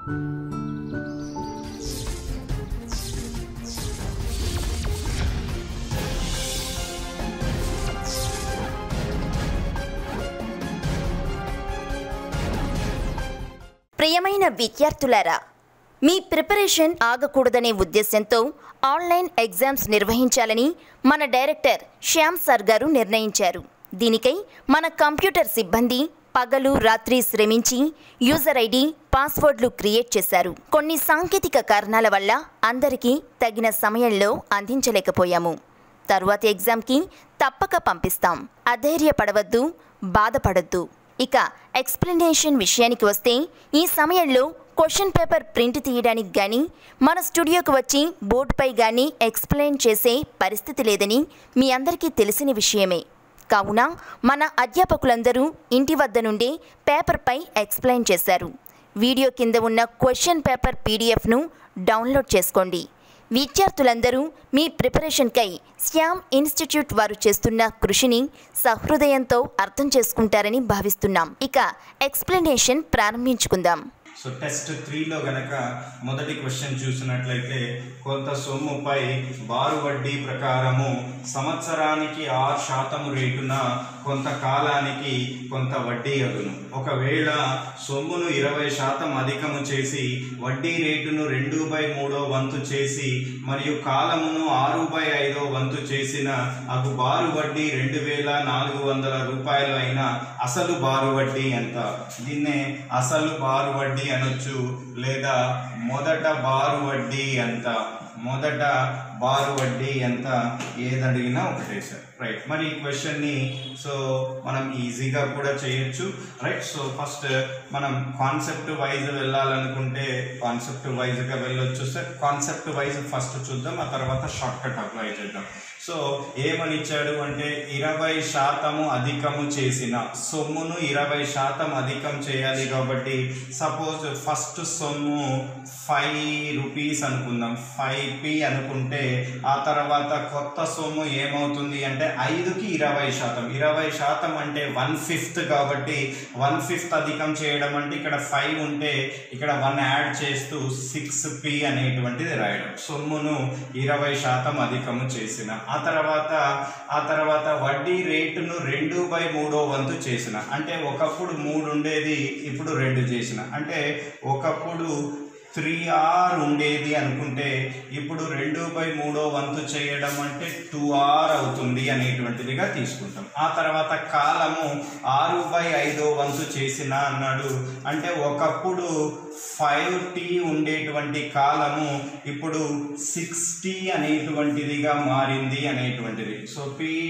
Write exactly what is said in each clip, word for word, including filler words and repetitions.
ప్రియమైన విద్యార్థులారా, మీ ప్రిపరేషన్ ఆగకూడదనే ఉద్దేశంతో ఆన్లైన్ ఎగ్జామ్స్ నిర్వహించాలని మన డైరెక్టర్ శ్యామ్ సార్ గారు నిర్ణయించారు. దీనికై మన కంప్యూటర్ సిబ్బంది పగలు రాత్రి శ్రమించి యూజర్ ఐడి పాస్వర్డ్లు క్రియేట్ చేశారు. కొన్ని సాంకేతిక కారణాల వల్ల అందరికీ తగిన సమయంలో అందించలేకపోయాము. తరువాతి ఎగ్జామ్కి తప్పక పంపిస్తాం. అధైర్యపడవద్దు, బాధపడద్దు. ఇక ఎక్స్ప్లెనేషన్ విషయానికి వస్తే, ఈ సమయంలో క్వశ్చన్ పేపర్ ప్రింట్ తీయడానికి కానీ మన స్టూడియోకి వచ్చి బోర్డుపై కానీ ఎక్స్ప్లెయిన్ చేసే పరిస్థితి లేదని మీ అందరికీ తెలిసిన విషయమే. కావున మన అధ్యాపకులందరూ ఇంటి వద్ద నుండే పేపర్పై ఎక్స్ప్లెయిన్ చేశారు. వీడియో కింద ఉన్న క్వశ్చన్ పేపర్ పీడిఎఫ్ను డౌన్లోడ్ చేసుకోండి. విద్యార్థులందరూ మీ ప్రిపరేషన్కై శ్యామ్ ఇన్స్టిట్యూట్ వారు చేస్తున్న కృషిని సహృదయంతో అర్థం చేసుకుంటారని భావిస్తున్నాం. ఇక ఎక్స్ప్లెనేషన్ ప్రారంభించుకుందాం. సో టెస్ట్ త్రీలో గనక మొదటి క్వశ్చన్ చూసినట్లయితే, కొంత సొమ్ముపై బారు వడ్డీ ప్రకారము సంవత్సరానికి ఆరు శాతము రేటున కొంత కాలానికి కొంత వడ్డీ అగును. ఒకవేళ సొమ్మును ఇరవై శాతం అధికము చేసి వడ్డీ రేటును రెండు బై మూడో వంతు చేసి మరియు కాలమును ఆరు బై ఐదో వంతు చేసిన అగు బారు వడ్డీ రెండు వేల నాలుగు వందల రూపాయలు అయిన అసలు బారు వడ్డీ ఎంత? దీన్నే అసలు బారు వడ్డీ అనొచ్చు, లేదా మొదట బారు వడ్డీ ఎంత, మొదట బారు వడ్డీ ఎంత, ఏదడిగినా ఒకటే సార్. రైట్, మరి ఈ క్వశ్చన్ని సో మనం ఈజీగా కూడా చేయొచ్చు. రైట్, సో ఫస్ట్ మనం కాన్సెప్ట్ వైజ్ వెళ్ళాలనుకుంటే కాన్సెప్ట్ వైజ్గా వెళ్ళొచ్చు సార్. కాన్సెప్ట్ వైజ్ ఫస్ట్ చూద్దాం, ఆ తర్వాత షార్ట్ కట్ అప్లై చేద్దాం. సో ఏమని ఇచ్చాడు అంటే, ఇరవై శాతము అధికము చేసిన సొమ్మును ఇరవై శాతం అధికం చేయాలి. కాబట్టి సపోజ్ ఫస్ట్ సొమ్ము ఫైవ్ రూపీస్ అనుకుందాం, ఫైవ్ పి అనుకుంటే ఆ తర్వాత కొత్త సొమ్ము ఏమవుతుంది అంటే ఐదుకి ఇరవై శాతం. ఇరవై శాతం అంటే వన్ ఫిఫ్త్, కాబట్టి వన్ ఫిఫ్త్ అధికం చేయడం అంటే ఇక్కడ ఫైవ్ ఉంటే ఇక్కడ వన్ యాడ్ చేస్తూ సిక్స్ పి అనేటువంటిది రాయడం. సొమ్మును ఇరవై శాతం అధికము చేసిన ఆ తర్వాత ఆ తర్వాత వడ్డీ రేటును రెండు బై మూడో వంతు చేసిన, అంటే ఒకప్పుడు మూడు ఉండేది ఇప్పుడు రెండు చేసిన, అంటే ఒకప్పుడు త్రీ ఆర్ ఉండేది అనుకుంటే ఇప్పుడు రెండు బై మూడో వంతు చేయడం అంటే టూ ఆర్ అవుతుంది అనేటువంటిదిగా తీసుకుంటాం. ఆ తర్వాత కాలము ఆరు బై ఐదో వంతు చేసిన అన్నాడు, అంటే ఒకప్పుడు ఫైవ్ టీ ఉండేటువంటి కాలము ఇప్పుడు సిక్స్టీ అనేటువంటిదిగా మారింది అనేటువంటిది. సో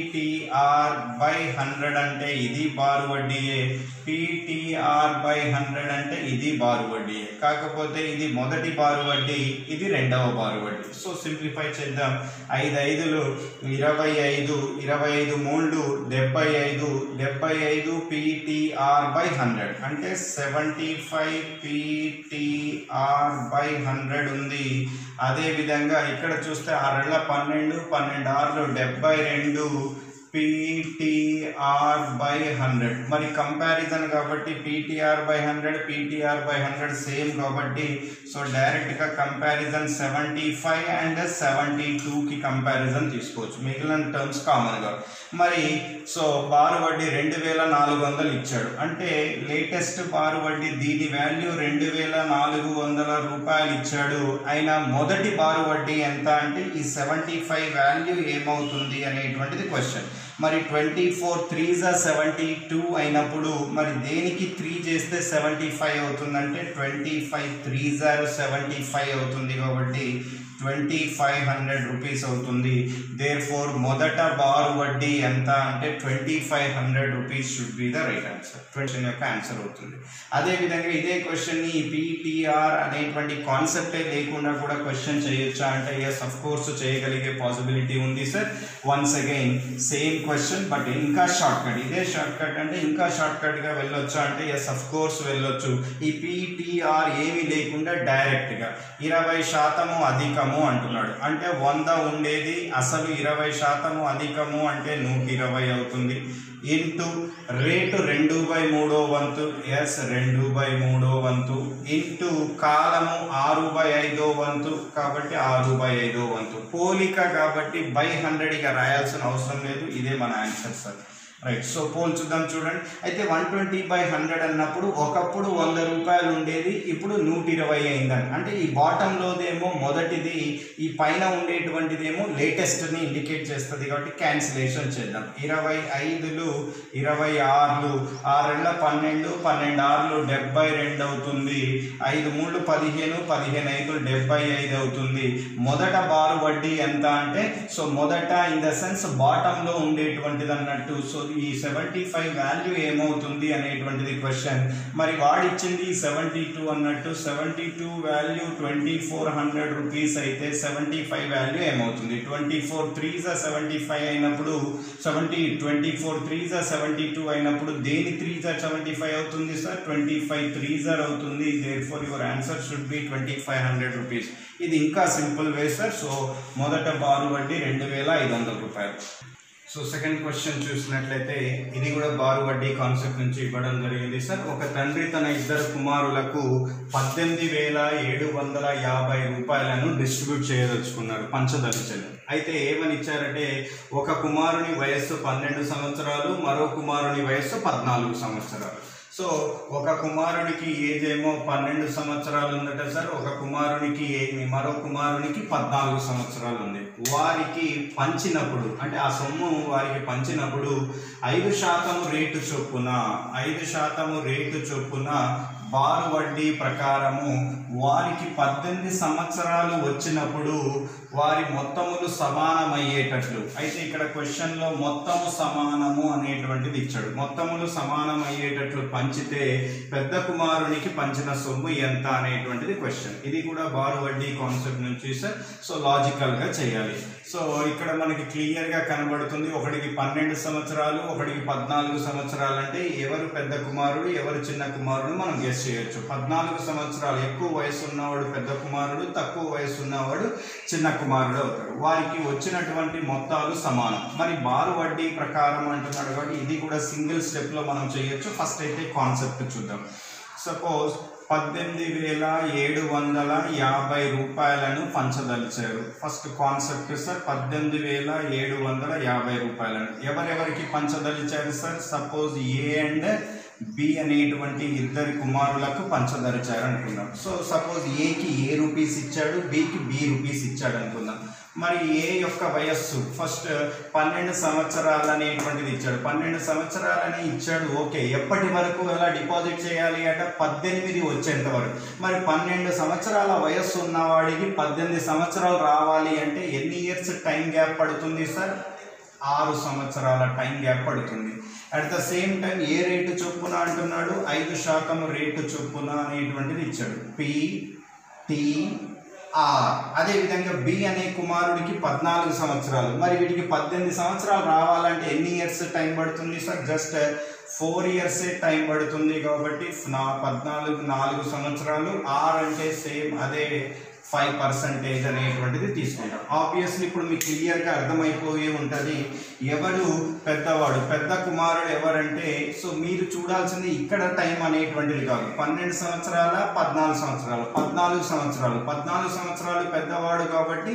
పిటిఆర్ బై హండ్రెడ్ అంటే ఇది బారు వడ్డీయే, పిటిఆర్ బై హండ్రెడ్ అంటే ఇది బారు వడ్డీయే. కాకపోతే ఇది మొదటి బారు వడ్డీ, ఇది రెండవ బారు వడ్డీ. సో సింప్లిఫై చేద్దాం. ఐదు ఐదులు ఇరవై ఐదు, ఇరవై ఐదు మూడు డెబ్బై ఐదు, డెబ్బై ఐదు పిటిఆర్ బై హండ్రెడ్ అంటే seventy five PTR by hundred ఉంది. అదే విధంగా ఇక్కడ చూస్తే ఆరేళ్ల పన్నెండు, పన్నెండు ఆరులు డెబ్బై రెండు పిటిఆర్ బై హండ్రెడ్. మరి కంపారిజన్ కాబట్టి PTR by hundred PTR by hundred same కాబట్టి సో డైరెక్ట్గా comparison seventy five and seventy టూకి కంపారిజన్ తీసుకోవచ్చు, మిగిలిన టర్మ్స్ కామన్గా. మరి సో బారు వడ్డీ రెండు వేల నాలుగు వందలు ఇచ్చాడు, అంటే లేటెస్ట్ బారు వడ్డీ దీని వాల్యూ రెండు వేల నాలుగు వందల రూపాయలు ఇచ్చాడు. అయినా మొదటి బారు వడ్డీ ఎంత అంటే ఈ సెవెంటీ ఫైవ్ వాల్యూ ఏమవుతుంది అనేటువంటిది క్వశ్చన్. మరి ట్వంటీ ఫోర్ త్రీ జా సెవెంటీ టూ అయినప్పుడు మరి దేనికి త్రీ చేస్తే సెవెంటీ ఫైవ్ అవుతుందంటే ట్వంటీ ఫైవ్ త్రీ జారు సెవెంటీ ఫైవ్ అవుతుంది, కాబట్టి ట్వంటీ ఫైవ్ హండ్రెడ్ రూపీస్ అవుతుంది. దేర్ ఫోర్ మొదట బారు వడ్డీ ఎంత అంటే twenty five hundred rupees should be the right answer. Question యొక్క ఆన్సర్ అవుతుంది. అదేవిధంగా ఇదే క్వశ్చన్ని పిటిఆర్ అనేటువంటి కాన్సెప్టే లేకుండా కూడా క్వశ్చన్ చేయొచ్చా అంటే ఎస్ అఫ్ కోర్స్ చేయగలిగే పాసిబిలిటీ ఉంది sir. Once again same question but ఇంకా షార్ట్ కట్. ఇదే షార్ట్ కట్ అంటే ఇంకా షార్ట్ కట్గా వెళ్ళొచ్చా అంటే ఎస్ అఫ్ కోర్స్ వెళ్ళొచ్చు. ఈ పిటిఆర్ ఏమి లేకుండా డైరెక్ట్గా ఇరవై శాతము అధికం అధికము అంటున్నాడు. అంటే వంద ఉండేది అసలు ఇరవై శాతము అధికము అంటే నూట ఇరవై అవుతుంది. ఇంటూ రేటు రెండు బై మూడో వంతు, ఎస్ రెండు బై మూడో వంతు, ఇంటూ కాలము ఆరు బై ఐదో వంతు కాబట్టి ఆరు బై ఐదో వంతు. పోలిక కాబట్టి బై హండ్రెడ్ ఇక రాయాల్సిన అవసరం లేదు. ఇదే మన ఆన్సర్ సార్. రైట్. సో పోల్చుద్దాం చూడండి. అయితే వన్ ట్వంటీ బై హండ్రెడ్ అన్నప్పుడు ఒకప్పుడు వంద రూపాయలు ఉండేది, ఇప్పుడు నూట ఇరవై అయిందని. అంటే ఈ బాటంలోదేమో మొదటిది, ఈ పైన ఉండేటువంటిదేమో లేటెస్ట్ని ఇండికేట్ చేస్తుంది కాబట్టి క్యాన్సిలేషన్ చేద్దాం. ఇరవై ఐదులు ఇరవై ఆరులు ఆరెళ్ళ పన్నెండు, పన్నెండు ఆరులు డెబ్బై రెండు అవుతుంది. ఐదు మూడు పదిహేను, పదిహేను ఐదు డెబ్బై ఐదు అవుతుంది. మొదట బారు వడ్డీ ఎంత అంటే, సో మొదట ఇన్ ద సెన్స్ బాటంలో ఉండేటువంటిది అన్నట్టు. సో ఈ సెవెంటీ ఫైవ్ వాల్యూ ఏమవుతుంది అనేటువంటిది క్వశ్చన్. మరి వాడిచ్చింది సెవెంటీ టూ అన్నట్టు. Seventy two value twenty four hundred rupees అయితే సెవెంటీ ఫైవ్ వాల్యూ ఏమవుతుంది? ట్వంటీ ఫోర్ త్రీజా సెవెంటీ ఫైవ్ అయినప్పుడు సెవెంటీ ట్వంటీ ఫోర్ త్రీజా సెవెంటీ టూ అయినప్పుడు దేని త్రీజా సెవెంటీ ఫైవ్ అవుతుంది సార్? ట్వంటీ ఫైవ్ త్రీజర్ అవుతుంది. Therefore your answer should be twenty five hundred rupees. ఇది ఇంకా సింపుల్ వే సార్. సో మొదట బారు వడ్డీ రెండు వేల ఐదు వందల రూపాయలు. సో సెకండ్ క్వశ్చన్ చూసినట్లయితే ఇది కూడా బారు వడ్డీ కాన్సెప్ట్ నుంచి ఇవ్వడం జరిగింది సార్. ఒక తండ్రి తన ఇద్దరు కుమారులకు పద్దెనిమిది వేల ఏడు వందల యాభై రూపాయలను డిస్ట్రిబ్యూట్ చేయదలుచుకున్నారు, పంచదలిచారు. అయితే ఏమని ఇచ్చారంటే ఒక కుమారుని వయస్సు పన్నెండు సంవత్సరాలు, మరో కుమారుని వయస్సు పద్నాలుగు సంవత్సరాలు. సో ఒక కుమారునికి ఏజ్ ఏమో పన్నెండు సంవత్సరాలు ఉందట సార్, ఒక కుమారునికి మరో కుమారునికి పద్నాలుగు సంవత్సరాలు ఉంది. వారికి పంచినప్పుడు అంటే ఆ సొమ్ము వారికి పంచినప్పుడు ఐదు శాతము రేటు చొప్పున ఐదు శాతము రేటు చొప్పున బారు వడ్డీ ప్రకారము వారికి పద్దెనిమిది సంవత్సరాలు వచ్చినప్పుడు వారి మొత్తములు సమానమయ్యేటట్లు. అయితే ఇక్కడ క్వశ్చన్లో మొత్తము సమానము అనేటువంటిది ఇచ్చాడు. మొత్తములు సమానమయ్యేటట్లు పంచితే పెద్ద కుమారునికి పంచిన సొమ్ము ఎంత అనేటువంటిది క్వశ్చన్. ఇది కూడా బారు వడ్డీ కాన్సెప్ట్ నుంచి సార్. సో లాజికల్గా చేయాలి. సో ఇక్కడ మనకి క్లియర్గా కనబడుతుంది, ఒకటికి పన్నెండు సంవత్సరాలు, ఒకటికి పద్నాలుగు సంవత్సరాలు. అంటే ఎవరు పెద్ద కుమారుడు, ఎవరు చిన్న కుమారుడు మనం గెస్ చేయొచ్చు. పద్నాలుగు సంవత్సరాలు ఎక్కువ వయసు ఉన్నవాడు పెద్ద కుమారుడు, తక్కువ వయసు ఉన్నవాడు చిన్న కుమారుడు అవుతాడు. వారికి వచ్చినటువంటి మొత్తాలు సమానం. మరి బారు వడ్డీ ప్రకారం అంటున్నాడు కాబట్టి ఇది కూడా సింగిల్ స్టెప్లో మనం చేయొచ్చు. ఫస్ట్ అయితే కాన్సెప్ట్ చూద్దాం. సపోజ్ పద్దెనిమిది వేల ఏడు వందల యాభై రూపాయలను పంచదలిచారు. ఫస్ట్ కాన్సెప్ట్ సార్, పద్దెనిమిది వేల ఏడు వందల యాభై రూపాయలను ఎవరెవరికి పంచదలిచారు sir? Suppose A and B అనేటువంటి ఇద్దరి కుమారులకు పంచదలిచారు అనుకుందాం. సో సపోజ్ ఏకి ఏ రూపీస్ ఇచ్చాడు, బికి బి రూపీస్ ఇచ్చాడు అనుకుందాం. మరి ఏ యొక్క వయస్సు ఫస్ట్ పన్నెండు సంవత్సరాలు అనేటువంటిది ఇచ్చాడు. పన్నెండు సంవత్సరాలని ఇచ్చాడు, ఓకే. ఎప్పటి వరకు ఎలా డిపాజిట్ చేయాలి అంటే పద్దెనిమిది వచ్చేంత వరకు. మరి పన్నెండు సంవత్సరాల వయస్సు ఉన్నవాడికి పద్దెనిమిది సంవత్సరాలు రావాలి అంటే ఎన్ని ఇయర్స్ టైం గ్యాప్ పడుతుంది సార్? ఆరు సంవత్సరాల టైం గ్యాప్ పడుతుంది. అట్ ద సేమ్ టైం ఏ రేటు చొప్పున అంటున్నాడు? ఐదు శాతం రేటు చొప్పున అనేటువంటిది ఇచ్చాడు. P T R. అదేవిధంగా బి అనే కుమారుడికి పద్నాలుగు సంవత్సరాలు. మరి వీటికి పద్దెనిమిది సంవత్సరాలు రావాలంటే ఎన్ని ఇయర్స్ టైం పడుతుంది సార్? జస్ట్ ఫోర్ ఇయర్సే టైం పడుతుంది. కాబట్టి నా పద్నాలుగు నాలుగు సంవత్సరాలు. ఆర్ అంటే సేమ్ అదే ఫైవ్ పర్సెంటేజ్ అనేటువంటిది తీసుకుంటాం. ఆబ్వియస్లీ ఇప్పుడు మీకు క్లియర్గా అర్థమైపోయి ఉంటుంది ఎవరు పెద్దవాడు, పెద్ద కుమారుడు ఎవరంటే. సో మీరు చూడాల్సింది ఇక్కడ టైం అనేటువంటిది కాదు. పన్నెండు సంవత్సరాల పద్నాలుగు సంవత్సరాలు పద్నాలుగు సంవత్సరాలు పద్నాలుగు సంవత్సరాలు పెద్దవాడు కాబట్టి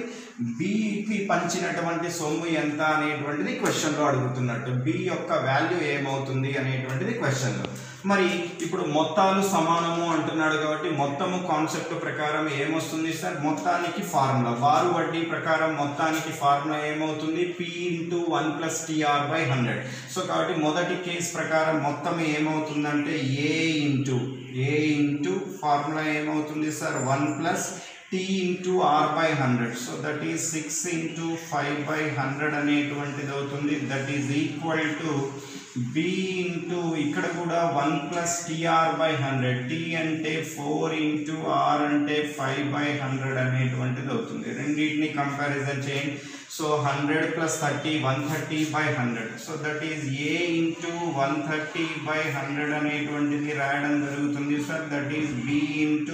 బికి పంచినటువంటి సొమ్ము ఎంత అనేటువంటిది క్వశ్చన్లో అడుగుతున్నట్టు. బి యొక్క వాల్యూ ఏమవుతుంది అనేటువంటిది క్వశ్చన్లో. మరి ఇప్పుడు మొత్తాలు సమానము అంటున్నాడు కాబట్టి మొత్తము కాన్సెప్ట్ ప్రకారం ఏమొస్తుంది సార్? మొత్తానికి ఫార్ములా బారు వడ్డీ ప్రకారం మొత్తానికి ఫార్ములా ఏమవుతుంది? P into one plus TR by hundred. So కాబట్టి మొదటి కేసు ప్రకారం మొత్తం ఏమవుతుందంటే A into A into formula ఏమవుతుంది sir? One plus T into R by hundred. So that is six into five by hundred అనేటువంటిది అవుతుంది. That is equal to B into ఇక్కడ కూడా one plus TR by hundred. T అంటే four into R అంటే five by hundred అనేటువంటిది అవుతుంది. రెండింటిని comparison చేయండి. So hundred plus thirty one thirty by hundred. So that is A into one thirty by hundred అనేటువంటిది రాయడం జరుగుతుంది sir. That is B into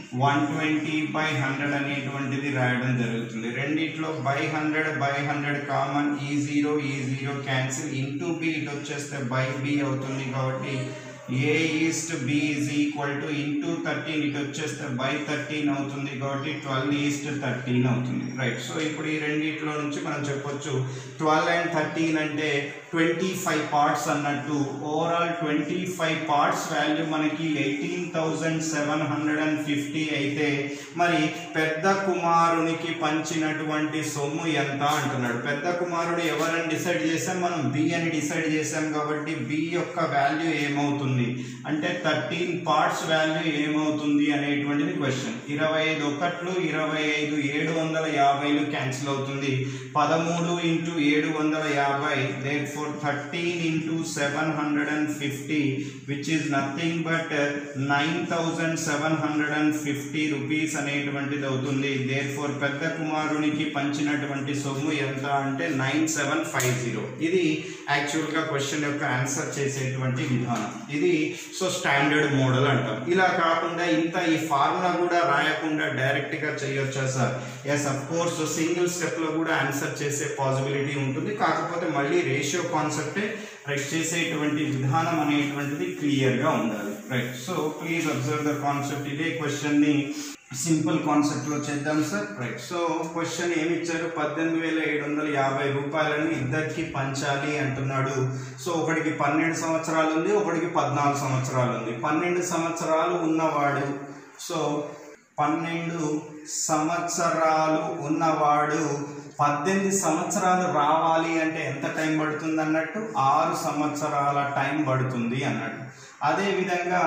one twenty by hundred అనేటువంటిది రాయడం జరుగుతుంది. రెండిట్లో by hundred by hundred common, ఈ zero ఈ zero cancel, into B ఇటు వచ్చేస్తే బై బి అవుతుంది. కాబట్టి A is to B is equal to into thirteen ఇటు వచ్చేస్తే బై థర్టీన్ అవుతుంది. కాబట్టి ట్వెల్వ్ ఈస్ట్ థర్టీన్ అవుతుంది. రైట్. సో ఇప్పుడు ఈ రెండిట్లో నుంచి మనం చెప్పొచ్చు ట్వెల్వ్ అండ్ థర్టీన్ అంటే ట్వంటీ ఫైవ్ పార్ట్స్ అన్నట్టు. Overall twenty five parts value మనకి eighteen thousand seven hundred and fifty అయితే మరి పెద్ద కుమారునికి పంచినటువంటి సొమ్ము ఎంత అంటున్నాడు. పెద్ద కుమారుడు ఎవరని డిసైడ్ చేసాం మనం? బి అని డిసైడ్ చేసాం. కాబట్టి బి యొక్క వాల్యూ ఏమవుతుంది అంటే థర్టీన్ పార్ట్స్ వాల్యూ ఏమవుతుంది అనేటువంటిది క్వశ్చన్. ఇరవై ఐదు ఒకట్లు ఇరవై ఐదు ఏడు వందల యాభైలు క్యాన్సిల్ అవుతుంది. పదమూడు ఇంటూ ఏడు వందల యాభై therefore thirteen into seven hundred and fifty which is nothing but nine thousand seven hundred and fifty rupees అనేటువంటిది అవుతుంది. దేర్ ఫోర్ పెద్ద కుమారునికి పంచినటువంటి సొమ్ము ఎంత అంటే నైన్ సెవెన్ ఫైవ్ జీరో. ఇది యాక్చువల్గా క్వశ్చన్ యొక్క ఆన్సర్ చేసేటువంటి విధానం. ఇది సో స్టాండర్డ్ మోడల్ అంటాం. ఇలా కాకుండా ఇంత ఈ ఫార్ములా కూడా రాయకుండా డైరెక్ట్గా చేయొచ్చా sir? Yes, of course single స్టెప్లో కూడా ఆన్సర్ చేసే పాసిబిలిటీ ఉంటుంది. కాకపోతే మళ్ళీ రేషియో కాన్సెప్టే రైట్ చేసేటువంటి విధానం అనేటువంటిది క్లియర్గా ఉండాలి. Right. So please observe the concept. ఇదే క్వశ్చన్ని సింపుల్ కాన్సెప్ట్లో చేద్దాం సార్. రైట్. సో క్వశ్చన్ ఏమి ఇచ్చారు? పద్దెనిమిది వేల ఏడు వందల యాభై రూపాయలను ఇద్దరికి పంచాలి అంటున్నాడు. సో ఒకటికి పన్నెండు సంవత్సరాలు ఉంది, ఒకటికి పద్నాలుగు సంవత్సరాలు ఉంది. పన్నెండు సంవత్సరాలు ఉన్నవాడు సో పన్నెండు సంవత్సరాలు ఉన్నవాడు పద్దెనిమిది సంవత్సరాలు రావాలి అంటే ఎంత టైం పడుతుంది అన్నట్టు? ఆరు సంవత్సరాల టైం పడుతుంది అన్నట్టు. అదేవిధంగా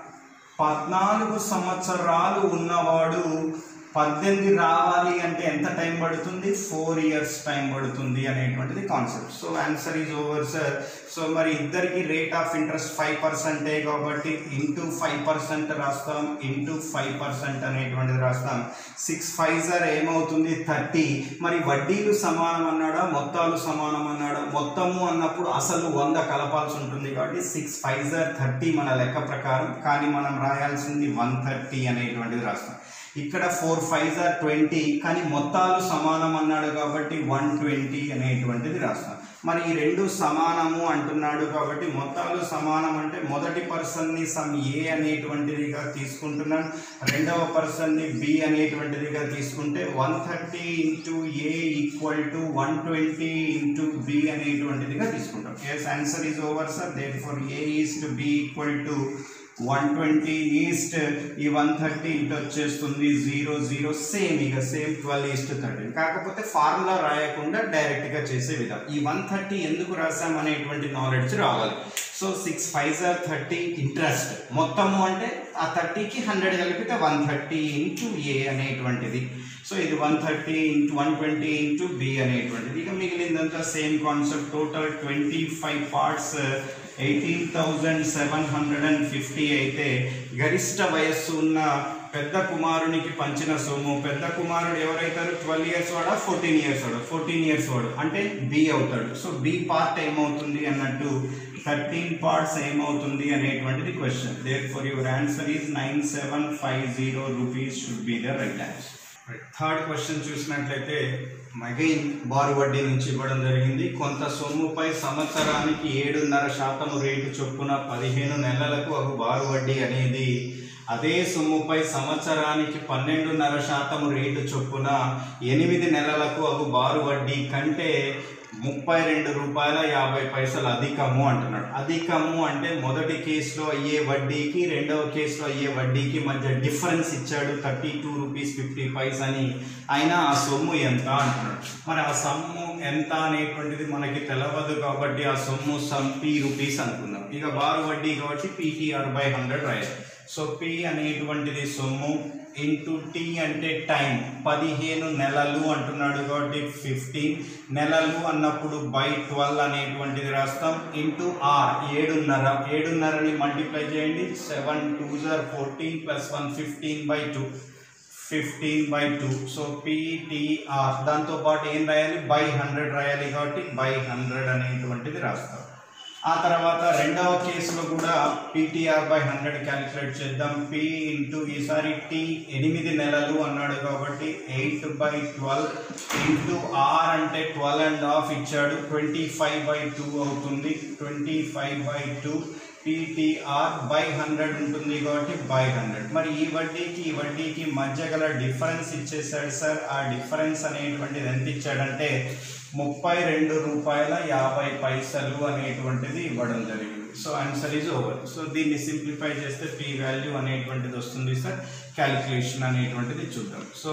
పద్నాలుగు సంవత్సరాలు ఉన్నవాడు పద్దెనిమిది రావాలి అంటే ఎంత టైం పడుతుంది? ఫోర్ ఇయర్స్ టైం పడుతుంది అనేటువంటిది concept. So answer is over sir. So మరి ఇద్దరికి రేట్ ఆఫ్ ఇంట్రెస్ట్ ఫైవ్ పర్సెంటే కాబట్టి ఇంటూ ఫైవ్ పర్సెంట్ రాస్తాం, ఇంటూ ఫైవ్ పర్సెంట్ అనేటువంటిది రాస్తాం. సిక్స్ ఫైవ్ సార్ ఏమవుతుంది? థర్టీ. మరి వడ్డీలు సమానం అన్నాడా, మొత్తాలు సమానం అన్నాడా? మొత్తము అన్నప్పుడు అసలు వంద కలపాల్సి ఉంటుంది. కాబట్టి సిక్స్ ఫైవ్ సార్ థర్టీ మన లెక్క ప్రకారం. కానీ మనం రాయాల్సింది వన్ థర్టీ అనేటువంటిది రాస్తాం. ఇక్కడ ఫోర్ ఫైవ్ ఆర్ ట్వంటీ, కానీ మొత్తాలు సమానం అన్నాడు కాబట్టి వన్ ట్వంటీ అనేటువంటిది రాస్తాం. మరి ఈ రెండు సమానము అంటున్నాడు కాబట్టి మొత్తాలు సమానం అంటే మొదటి పర్సన్ని సమ్ ఏ అనేటువంటిదిగా తీసుకుంటున్నాను, రెండవ పర్సన్ని బి అనేటువంటిదిగా తీసుకుంటే one thirty into A equal to one twenty into B అనేటువంటిదిగా తీసుకుంటాం. Yes, answer is over sir. Therefore A is to B equal to one twenty is to ఈ వన్ థర్టీ ఇటు వచ్చేస్తుంది జీరో జీరో సేమ్ ఇక same twelve is to thirty. కాకపోతే formula రాయకుండా డైరెక్ట్గా చేసే విధానం. ఈ వన్ థర్టీ ఎందుకు రాసాం అనేటువంటి నాలెడ్జ్ రావాలి. So six five are thirty interest మొత్తము అంటే ఆ థర్టీకి హండ్రెడ్ కలిపితే వన్ థర్టీ ఇంటూ ఏ అనేటువంటిది. సో ఇది one thirty into one twenty into B అనేటువంటిది. ఇక మిగిలిందంతా same concept. Total twenty five parts eighteen thousand seven hundred and fifty అయితే గరిష్ట వయస్సు ఉన్న పెద్ద కుమారునికి పంచిన సొమ్ము. పెద్ద కుమారుడు ఎవరైతారు? ట్వెల్వ్ ఇయర్స్ వాడా ఫోర్టీన్ ఇయర్స్ వాడు? ఫోర్టీన్ ఇయర్స్ వాడు అంటే బి అవుతాడు. సో బి పార్ట్ ఏమవుతుంది అన్నట్టు థర్టీన్ పార్ట్స్ ఏమవుతుంది అనేటువంటిది question. Therefore your answer is nine seven five zero rupees should be the right answer. Third question చూసినట్లయితే అగైన్ బారు వడ్డీ నుంచి ఇవ్వడం జరిగింది. కొంత సొమ్ముపై సంవత్సరానికి ఏడున్నర శాతము రేటు చొప్పున పదిహేను నెలలకు ఒక బారు వడ్డీ అనేది అదే సొమ్ముపై సంవత్సరానికి పన్నెండున్నర శాతము రేటు చొప్పున ఎనిమిది నెలలకు ఒక బారు వడ్డీ కంటే ముప్పై రెండు రూపాయల యాభై పైసలు అధికము అంటున్నాడు. అధికము అంటే మొదటి కేసులో అయ్యే వడ్డీకి రెండవ కేసులో అయ్యే వడ్డీకి మధ్య డిఫరెన్స్ ఇచ్చాడు thirty two rupees fifty paise అని. అయినా ఆ సొమ్ము ఎంత అంటున్నాడు. మరి ఆ సొమ్ము ఎంత అనేటువంటిది మనకి తెలవదు కాబట్టి ఆ సొమ్ము సమ్ పీ రూపీస్ అనుకుందాం. ఇక బారు వడ్డీ కాబట్టి పీటీఆర్ బై హండ్రెడ్ రాయాలి. సో పి అనేటువంటిది సొమ్ము ఇంటూ టీ అంటే టైం, పదిహేను నెలలు అంటున్నాడు కాబట్టి ఫిఫ్టీన్ నెలలు అన్నప్పుడు బై ట్వెల్వ్ అనేటువంటిది రాస్తాం. ఇంటూ ఆర్ ఏడున్నర, ఏడున్నరని మల్టిప్లై చేయండి. సెవెన్ టూ జార్ fourteen plus one fifteen by two fifteen by two. So PTR దాంతో పాటు ఏం రాయాలి? బై హండ్రెడ్ రాయాలి కాబట్టి బై హండ్రెడ్ అనేటువంటిది రాస్తాం. ఆ తర్వాత రెండవ కేసులో కూడా పీటీఆర్ బై హండ్రెడ్ క్యాలిక్యులేట్ చేద్దాం. పి ఇంటూ ఈసారి టీ ఎనిమిది నెలలు అన్నాడు కాబట్టి eight by twelve into R అంటే ట్వెల్వ్ అండ్ హాఫ్ ఇచ్చాడు, ట్వంటీ ఫైవ్ బై టూ అవుతుంది. Twenty five by two PTR by hundred ఉంటుంది కాబట్టి బై హండ్రెడ్. మరి ఈ వడ్డీకి ఈ వడ్డీకి మధ్య గల డిఫరెన్స్ ఇచ్చేసాడు సార్. ఆ డిఫరెన్స్ అనేటువంటిది ఎంత ఇచ్చాడంటే ముప్పై రెండు రూపాయల యాభై పైసలు అనేటువంటిది ఇవ్వడం జరిగింది. So answer is over. So దీన్ని సింప్లిఫై చేస్తే పీ వాల్యూ అనేటువంటిది వస్తుంది సార్. క్యాలిక్యులేషన్ అనేటువంటిది చూద్దాం. So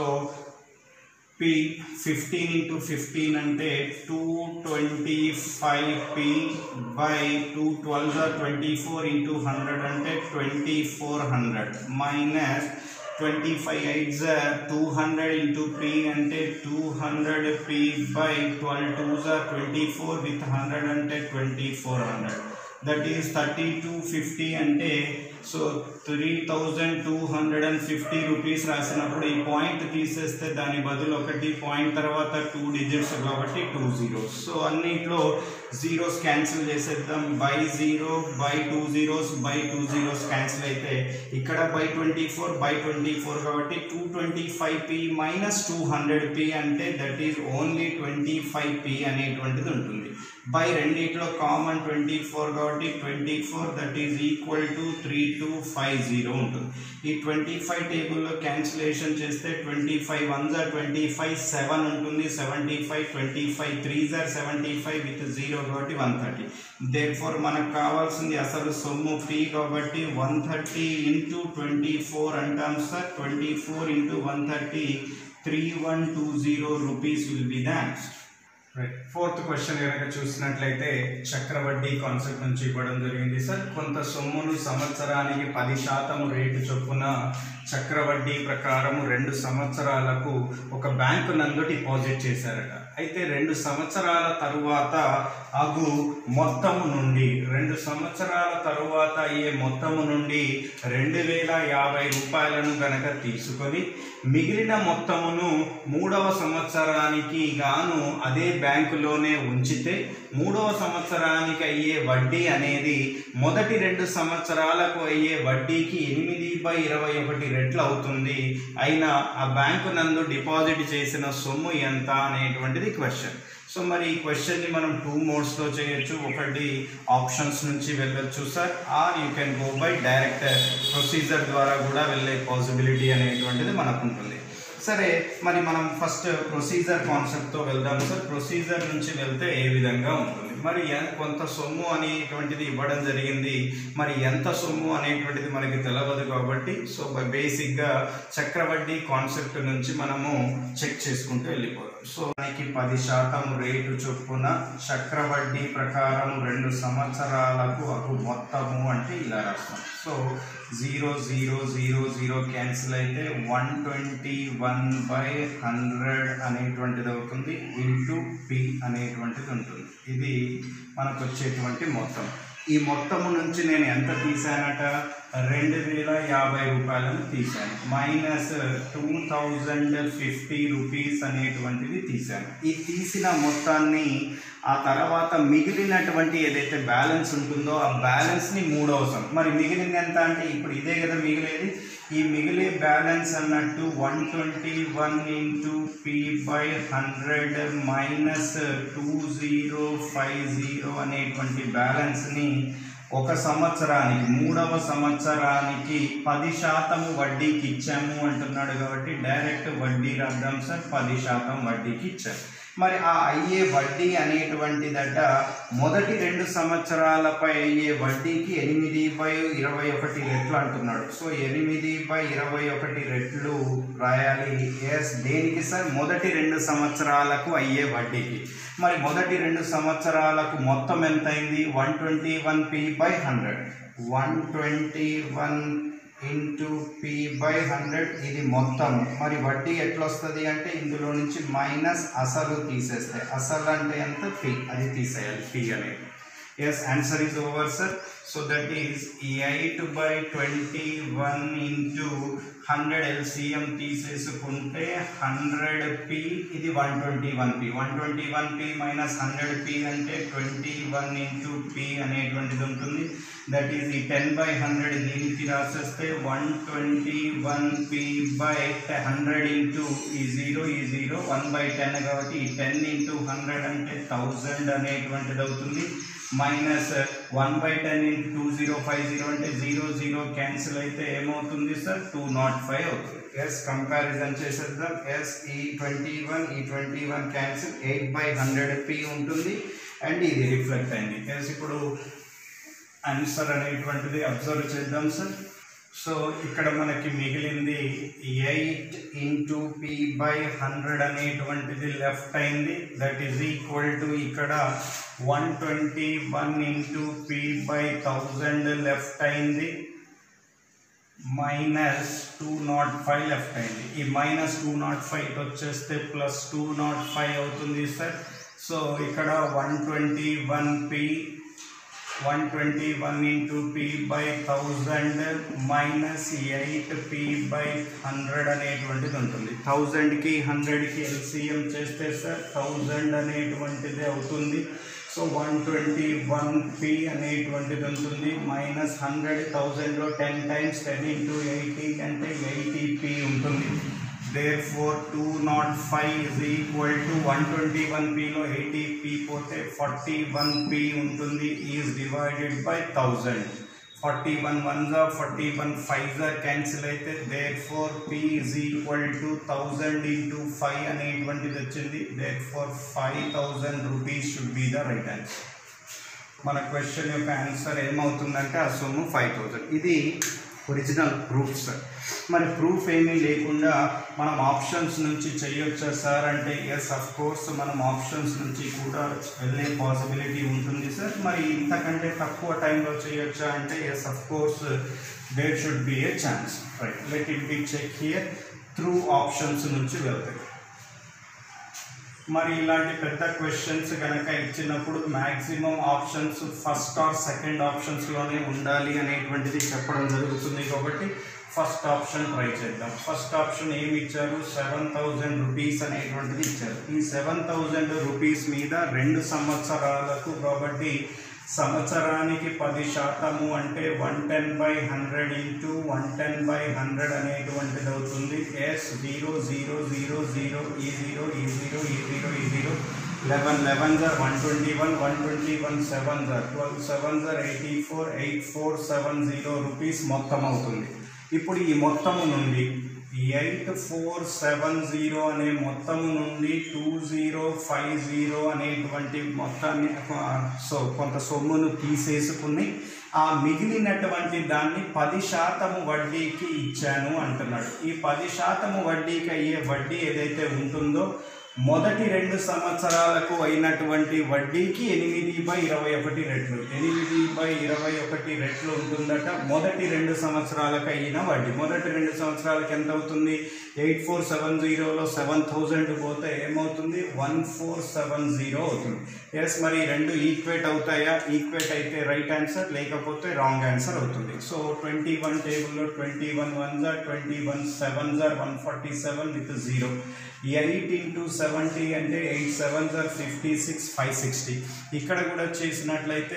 P fifteen into fifteen అంటే two twenty five P by two twelve twenty four into hundred అంటే twenty four hundred minus twenty five eight two hundred into P అంటే two hundred P by twelve two twenty four with hundred అంటే twenty four hundred that is thirty two fifty అంటే so three thousand two hundred and fifty rupees రాసినప్పుడు ఈ point తీసేస్తే దాని బదులు ఒకటి point తర్వాత టూ డిజిట్స్ కాబట్టి టూ జీరోస్. సో అన్నిట్లో జీరోస్ క్యాన్సిల్ చేసేద్దాం. By zero by two zeros by two zeros cancel అయితే ఇక్కడ by twenty four by twenty four కాబట్టి two twenty five P minus two hundred P అంటే that is only twenty five P అనేటువంటిది ఉంటుంది. By రెండిట్లో common twenty four కాబట్టి twenty four that is equal to three two five zero ఉంటుంది. ఈ twenty five టేబుల్లో cancellation చేస్తే twenty five one జా ట్వంటీ ఫైవ్ సెవెన్ ఉంటుంది. Seventy five twenty five three జా సెవెంటీ ఫైవ్ విత్ జీరో కాబట్టి one thirty. Therefore మనకు కావాల్సింది అసలు సొమ్ము పి కాబట్టి one thirty into twenty four అంటాం sir. Twenty four into one thirty three one two zero rupees will be the answer. Right. Fourth question కనుక చూసినట్లయితే చక్రవడ్డీ concept నుంచి ఇవ్వడం జరిగింది సార్. కొంత సొమ్మును సంవత్సరానికి పది శాతం రేటు చొప్పున చక్రవడ్డీ ప్రకారం రెండు సంవత్సరాలకు ఒక బ్యాంకు నందు డిపాజిట్ చేశారట. అయితే రెండు సంవత్సరాల తరువాత అగు మొత్తము నుండి రెండు సంవత్సరాల తరువాత అయ్యే మొత్తము నుండి రెండు వేల యాభై రూపాయలను గనక తీసుకొని మిగిలిన మొత్తమును మూడవ సంవత్సరానికి గాను అదే బ్యాంకులోనే ఉంచితే మూడవ సంవత్సరానికి అయ్యే వడ్డీ అనేది మొదటి రెండు సంవత్సరాలకు అయ్యే వడ్డీకి ఎనిమిది బై ఇరవై ఒకటి రెట్లు అవుతుంది. అయినా ఆ బ్యాంకు నందు డిపాజిట్ చేసిన సొమ్ము ఎంత అనేటువంటిది క్వశ్చన్. సో మరి ఈ క్వశ్చన్ని మనం టూ మోడ్స్లో చేయొచ్చు. ఒకటి ఆప్షన్స్ నుంచి వెళ్ళొచ్చు sir, or you can go by direct procedure ద్వారా కూడా వెళ్ళే పాసిబిలిటీ అనేటువంటిది మనకు ఉంటుంది. సరే, మరి మనం ఫస్ట్ ప్రొసీజర్ కాన్సెప్ట్తో వెళ్దాం సార్. ప్రొసీజర్ నుంచి వెళ్తే ఏ విధంగా ఉంటుంది? మరి కొంత సొమ్ము అనేటువంటిది ఇవ్వడం జరిగింది. మరి ఎంత సొమ్ము అనేటువంటిది మనకి తెలియదు కాబట్టి సో బేసిక్గా చక్రవడ్డీ కాన్సెప్ట్ నుంచి మనము చెక్ చేసుకుంటూ వెళ్ళిపోతాం. సో మనకి పది శాతం రేటు చొప్పున చక్రవడ్డీ ప్రకారం రెండు సంవత్సరాలకు అకు మొత్తము అంటే ఇలా రాస్తాం. So zero zero zero zero cancel అయితే one twenty one by hundred అనేటువంటిది అవుతుంది ఇంటూ పి అనేటువంటిది ఉంటుంది. ఇది మనకు వచ్చేటువంటి మొత్తం. ఈ మొత్తము నుంచి నేను ఎంత తీసానట? రెండు వేల యాభై రూపాయలను తీశాను. Minus two thousand fifty rupees అనేటువంటిది తీశాను. ఈ తీసిన మొత్తాన్ని ఆ తర్వాత మిగిలినటువంటి ఏదైతే బ్యాలెన్స్ ఉంటుందో ఆ బ్యాలెన్స్ని మూడవ సం మరి మిగిలింది ఎంత అంటే ఇప్పుడు ఇదే కదా మిగిలేది. ఈ మిగిలే బ్యాలెన్స్ అన్నట్టు one twenty one into P by hundred minus two zero five zero అనేటువంటి బ్యాలెన్స్ని ఒక సంవత్సరానికి మూడవ సంవత్సరానికి పది శాతం వడ్డీకి ఇచ్చాము అంటున్నాడు కాబట్టి డైరెక్ట్ వడ్డీ రాద్దాం సార్. పది శాతం వడ్డీకి ఇచ్చారు. మరి ఆ అయ్యే వడ్డీ అనేటువంటిదట మొదటి రెండు సంవత్సరాలపై అయ్యే వడ్డీకి ఎనిమిది బై ఇరవై ఒకటి రెట్లు అంటున్నాడు. సో ఎనిమిది బై ఇరవై ఒకటి రెట్లు రాయాలి. ఎస్ దేనికి సార్? మొదటి రెండు సంవత్సరాలకు అయ్యే వడ్డీకి. మరి మొదటి రెండు సంవత్సరాలకు మొత్తం ఎంత అయింది? One twenty one P by hundred one twenty one into P by hundred ఇది మొత్తం. మరి వడ్డీ ఎట్లా వస్తుంది అంటే ఇందులో నుంచి మైనస్ అసలు తీసేస్తే అసలు అంటే ఎంత? పి, అది తీసేయాలి పి అనేది. Yes, answer is over sir. So that is eight by twenty one into hundred LCM తీసేసుకుంటే హండ్రెడ్ పి, ఇది one twenty one P. One twenty one P minus hundred P అంటే ట్వంటీ వన్ ఇంటూ పి అనేటువంటిది ఉంటుంది. That is ఈ ten by hundred దీనికి రాసేస్తే one twenty one P by hundred into ఈ zero ఈ జీరో వన్ బై టెన్ కాబట్టి ఈ టెన్ ఇంటూ హండ్రెడ్ అంటే థౌజండ్ అనేటువంటిది అవుతుంది. Minus one by ten into two zero five zero అంటే జీరో జీరో క్యాన్సిల్ అయితే ఏమవుతుంది సార్, టూ నాట్ ఫైవ్ అవుతుంది. ఎస్ కంపారిజన్ చేసేద్దాం. ఎస్ ఈ ట్వంటీ వన్ ఈ twenty one cancel, eight by hundred P ఉంటుంది అండ్ ఇది రిఫ్లెక్ట్ అయింది. ఎస్ ఇప్పుడు ఆన్సర్ అనేటువంటిది అబ్జర్వ్ చేద్దాం సార్. సో ఇక్కడ మనకి మిగిలింది eight into P by hundred అనేటువంటిది లెఫ్ట్ అయింది. దట్ ఈజ్ ఈక్వల్ టు ఇక్కడ one twenty one into P by thousand left అయింది, minus two not five left అయింది. ఈ మైనస్ టూ నాట్ ఫైవ్ వచ్చేస్తే ప్లస్ టూ నాట్ ఫైవ్ అవుతుంది sir. So ఇక్కడ one twenty one P one twenty one into P by thousand minus eight P by hundred అనేటువంటిది ఉంటుంది. థౌజండ్కి హండ్రెడ్కి LCM చేస్తే సార్ థౌజండ్ అనేటువంటిది అవుతుంది. So one twenty one P అనేటువంటిది ఉంటుంది మైనస్ హండ్రెడ్, థౌజండ్లో ten times ten into eighty అంటే ఎయిటీ పి ఉంటుంది. Therefore two oh five is equal to one twenty-one p లో eighty p పోతే forty-one p ఉంటుంది, is divided by one thousand. forty-one ones are forty-one fives are cancel అయితే therefore p is equal to one thousand into five అనేటువంటిది వచ్చింది. therefore five thousand rupees should be the right answer. మన question యొక్క answer ఏమవుతుందంటే ఆ సొమ్ము five thousand. ఇది original proof sir. మరి ప్రూఫ్ ఏమీ లేకుండా మనం ఆప్షన్స్ నుంచి చేయొచ్చా సార్ అంటే ఎస్ అఫ్ కోర్స్ మనం ఆప్షన్స్ నుంచి కూడా వెళ్ళే పాసిబిలిటీ ఉంటుంది సార్. మరి ఇంతకంటే తక్కువ టైంలో చేయొచ్చా అంటే yes of course there should be a chance. Right, let it be check here. Through options నుంచి వెళ్తాయి. మరి ఇలాంటి పెద్ద క్వశ్చన్స్ కనుక ఇచ్చినప్పుడు maximum options first or second ఆప్షన్స్లోనే ఉండాలి అనేటువంటిది చెప్పడం జరుగుతుంది. కాబట్టి ఫస్ట్ ఆప్షన్ ట్రై చేద్దాం. ఫస్ట్ ఆప్షన్ ఏమి ఇచ్చారు, సెవెన్ థౌజండ్ రూపీస్ అనేటువంటిది ఇచ్చారు. ఈ సెవెన్ థౌజండ్ రూపీస్ మీద రెండు సంవత్సరాలకు కాబట్టి సంవత్సరానికి పది శాతము అంటే one ten by hundred into one ten by hundred అనేటువంటిది అవుతుంది. Yes zero zero zero zero ఈ జీరో ఈ జీరో ఈ జీరో ఈ జీరో లెవెన్ లెవెన్ జార్ one twenty one one twenty one seven జార్ ట్వెల్వ్ సెవెన్ జార్ eighty four eight four seven zero rupees మొత్తం అవుతుంది. ఇప్పుడు ఈ మొత్తము నుండి ఎయిట్ ఫోర్ సెవెన్ జీరో అనే మొత్తము నుండి టూ జీరో ఫైవ్ జీరో అనేటువంటి మొత్తాన్ని సో కొంత సొమ్మును తీసేసుకుని ఆ మిగిలినటువంటి దాన్ని పది శాతము వడ్డీకి ఇచ్చాను అంటున్నాడు. ఈ పది శాతము వడ్డీకి అయ్యే వడ్డీ ఏదైతే ఉంటుందో మొదటి రెండు సంవత్సరాలకు అయినటువంటి వడ్డీకి ఎనిమిది బై ఇరవై ఒకటి రెట్లు ఎనిమిది బై ఇరవై ఒకటి రెట్లు ఉంటుందట మొదటి రెండు సంవత్సరాలకు అయిన వడ్డీ. మొదటి రెండు సంవత్సరాలకు ఎంత అవుతుంది, ఎయిట్ ఫోర్ సెవెన్ జీరోలో సెవెన్ థౌజండ్ పోతే ఏమవుతుంది, వన్ ఫోర్ సెవెన్ జీరో అవుతుంది. ఎస్, మరి రెండు ఈక్వేట్ అవుతాయా? ఈక్వేట్ అయితే రైట్ ఆన్సర్, లేకపోతే రాంగ్ ఆన్సర్ అవుతుంది. సో ట్వంటీ వన్ టేబుల్లో ట్వంటీ వన్ వన్ జార్ ట్వంటీ వన్ సెవెన్ జార్ one forty seven with zero. Eight into seventy అంటే ఎయిట్ సెవెన్ జార్ ఫిఫ్టీ సిక్స్ ఫైవ్ సిక్స్టీ. ఇక్కడ కూడా చేసినట్లయితే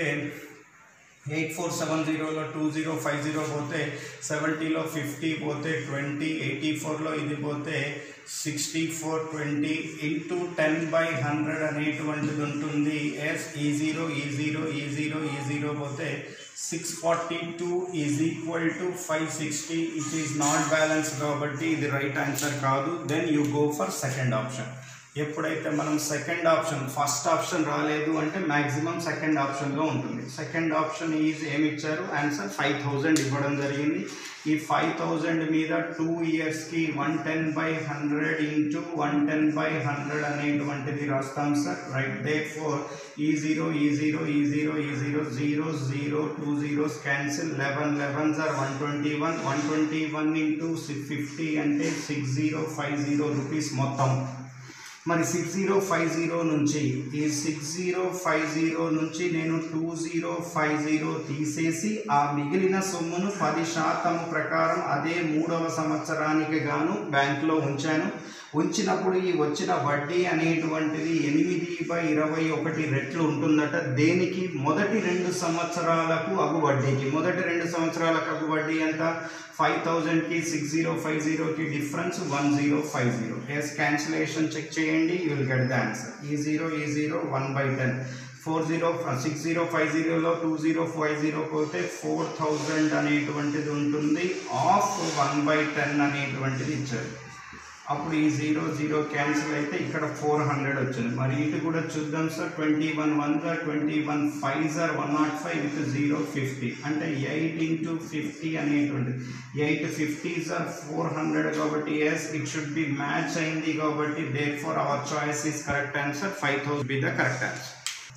ఎయిట్ ఫోర్ సెవెన్ జీరోలో టూ జీరో ఫైవ్ జీరో పోతే సెవెంటీలో ఫిఫ్టీ పోతే ట్వంటీ ఎయిటీ ఫోర్లో ఇది పోతే sixty four twenty into ten by hundred అనేటువంటిది ఉంటుంది. ఎస్ ఈ జీరో ఈ జీరో ఈ జీరో ఈ జీరో పోతే six forty two is equal to five sixty. It is not balance కాబట్టి ఇది రైట్ ఆన్సర్ కాదు. Then you go for second option. ఎప్పుడైతే మనం సెకండ్ ఆప్షన్ ఫస్ట్ ఆప్షన్ రాలేదు అంటే మ్యాక్సిమం సెకండ్ ఆప్షన్లో ఉంటుంది. సెకండ్ ఆప్షన్ ఈజ్ ఏమి ఇచ్చారు, ఆన్సర్ ఫైవ్ థౌజండ్ ఇవ్వడం జరిగింది. ఈ ఫైవ్ థౌజండ్ మీద టూ ఇయర్స్కి one ten by hundred into one ten by hundred అనేటువంటిది రాస్తాం సార్. రైట్, దే ఫోర్ ఈ జీరో ఈ జీరో ఈ జీరో ఈ zero zero zero two zeros cancel, eleven eleven sir one twenty one one twenty one into six fifty అంటే six zero five zero rupees మొత్తం. మరి six zero five zero నుంచి ఈ six zero five zero నుంచి నేను two zero five zero తీసేసి ఆ మిగిలిన సొమ్మును పది శాతం ప్రకారం అదే మూడవ సంవత్సరానికి గాను బ్యాంకులో ఉంచాను. ఉంచినప్పుడు ఈ వచ్చిన వడ్డీ అనేటువంటిది ఎనిమిది బై ఇరవై ఒకటి రెట్లు ఉంటుందట. దేనికి? మొదటి రెండు సంవత్సరాలకు అగు వడ్డీకి. మొదటి రెండు సంవత్సరాలకు అగు వడ్డీ ఎంత? ఫైవ్ థౌజండ్కి సిక్స్ జీరో ఫైవ్ జీరోకి difference one zero five zero. Yes cancellation check చేయండి, you will get the answer. ఈ జీరో ఈ zero one by ten. Four zero six zero five జీరోలో టూ జీరో ఫైవ్ జీరో పోతే four thousand అనేటువంటిది ఉంటుంది. Of one by ten అనేటువంటిది ఇచ్చారు. అప్పుడు ఈ జీరో జీరో క్యాన్సిల్ అయితే ఇక్కడ ఫోర్ హండ్రెడ్ వచ్చింది. మరి ఇటు కూడా చూద్దాం సార్. ట్వంటీ వన్ వన్ జార్ ట్వంటీ వన్ ఫైవ్ జార్ one not five with zero fifty అంటే ఎయిట్ ఇంటూ ఫిఫ్టీ అనేటువంటిది. Eight fifty sir four hundred కాబట్టి yes it should be match అయింది కాబట్టి therefore our choice is correct answer. Five thousand be the correct answer.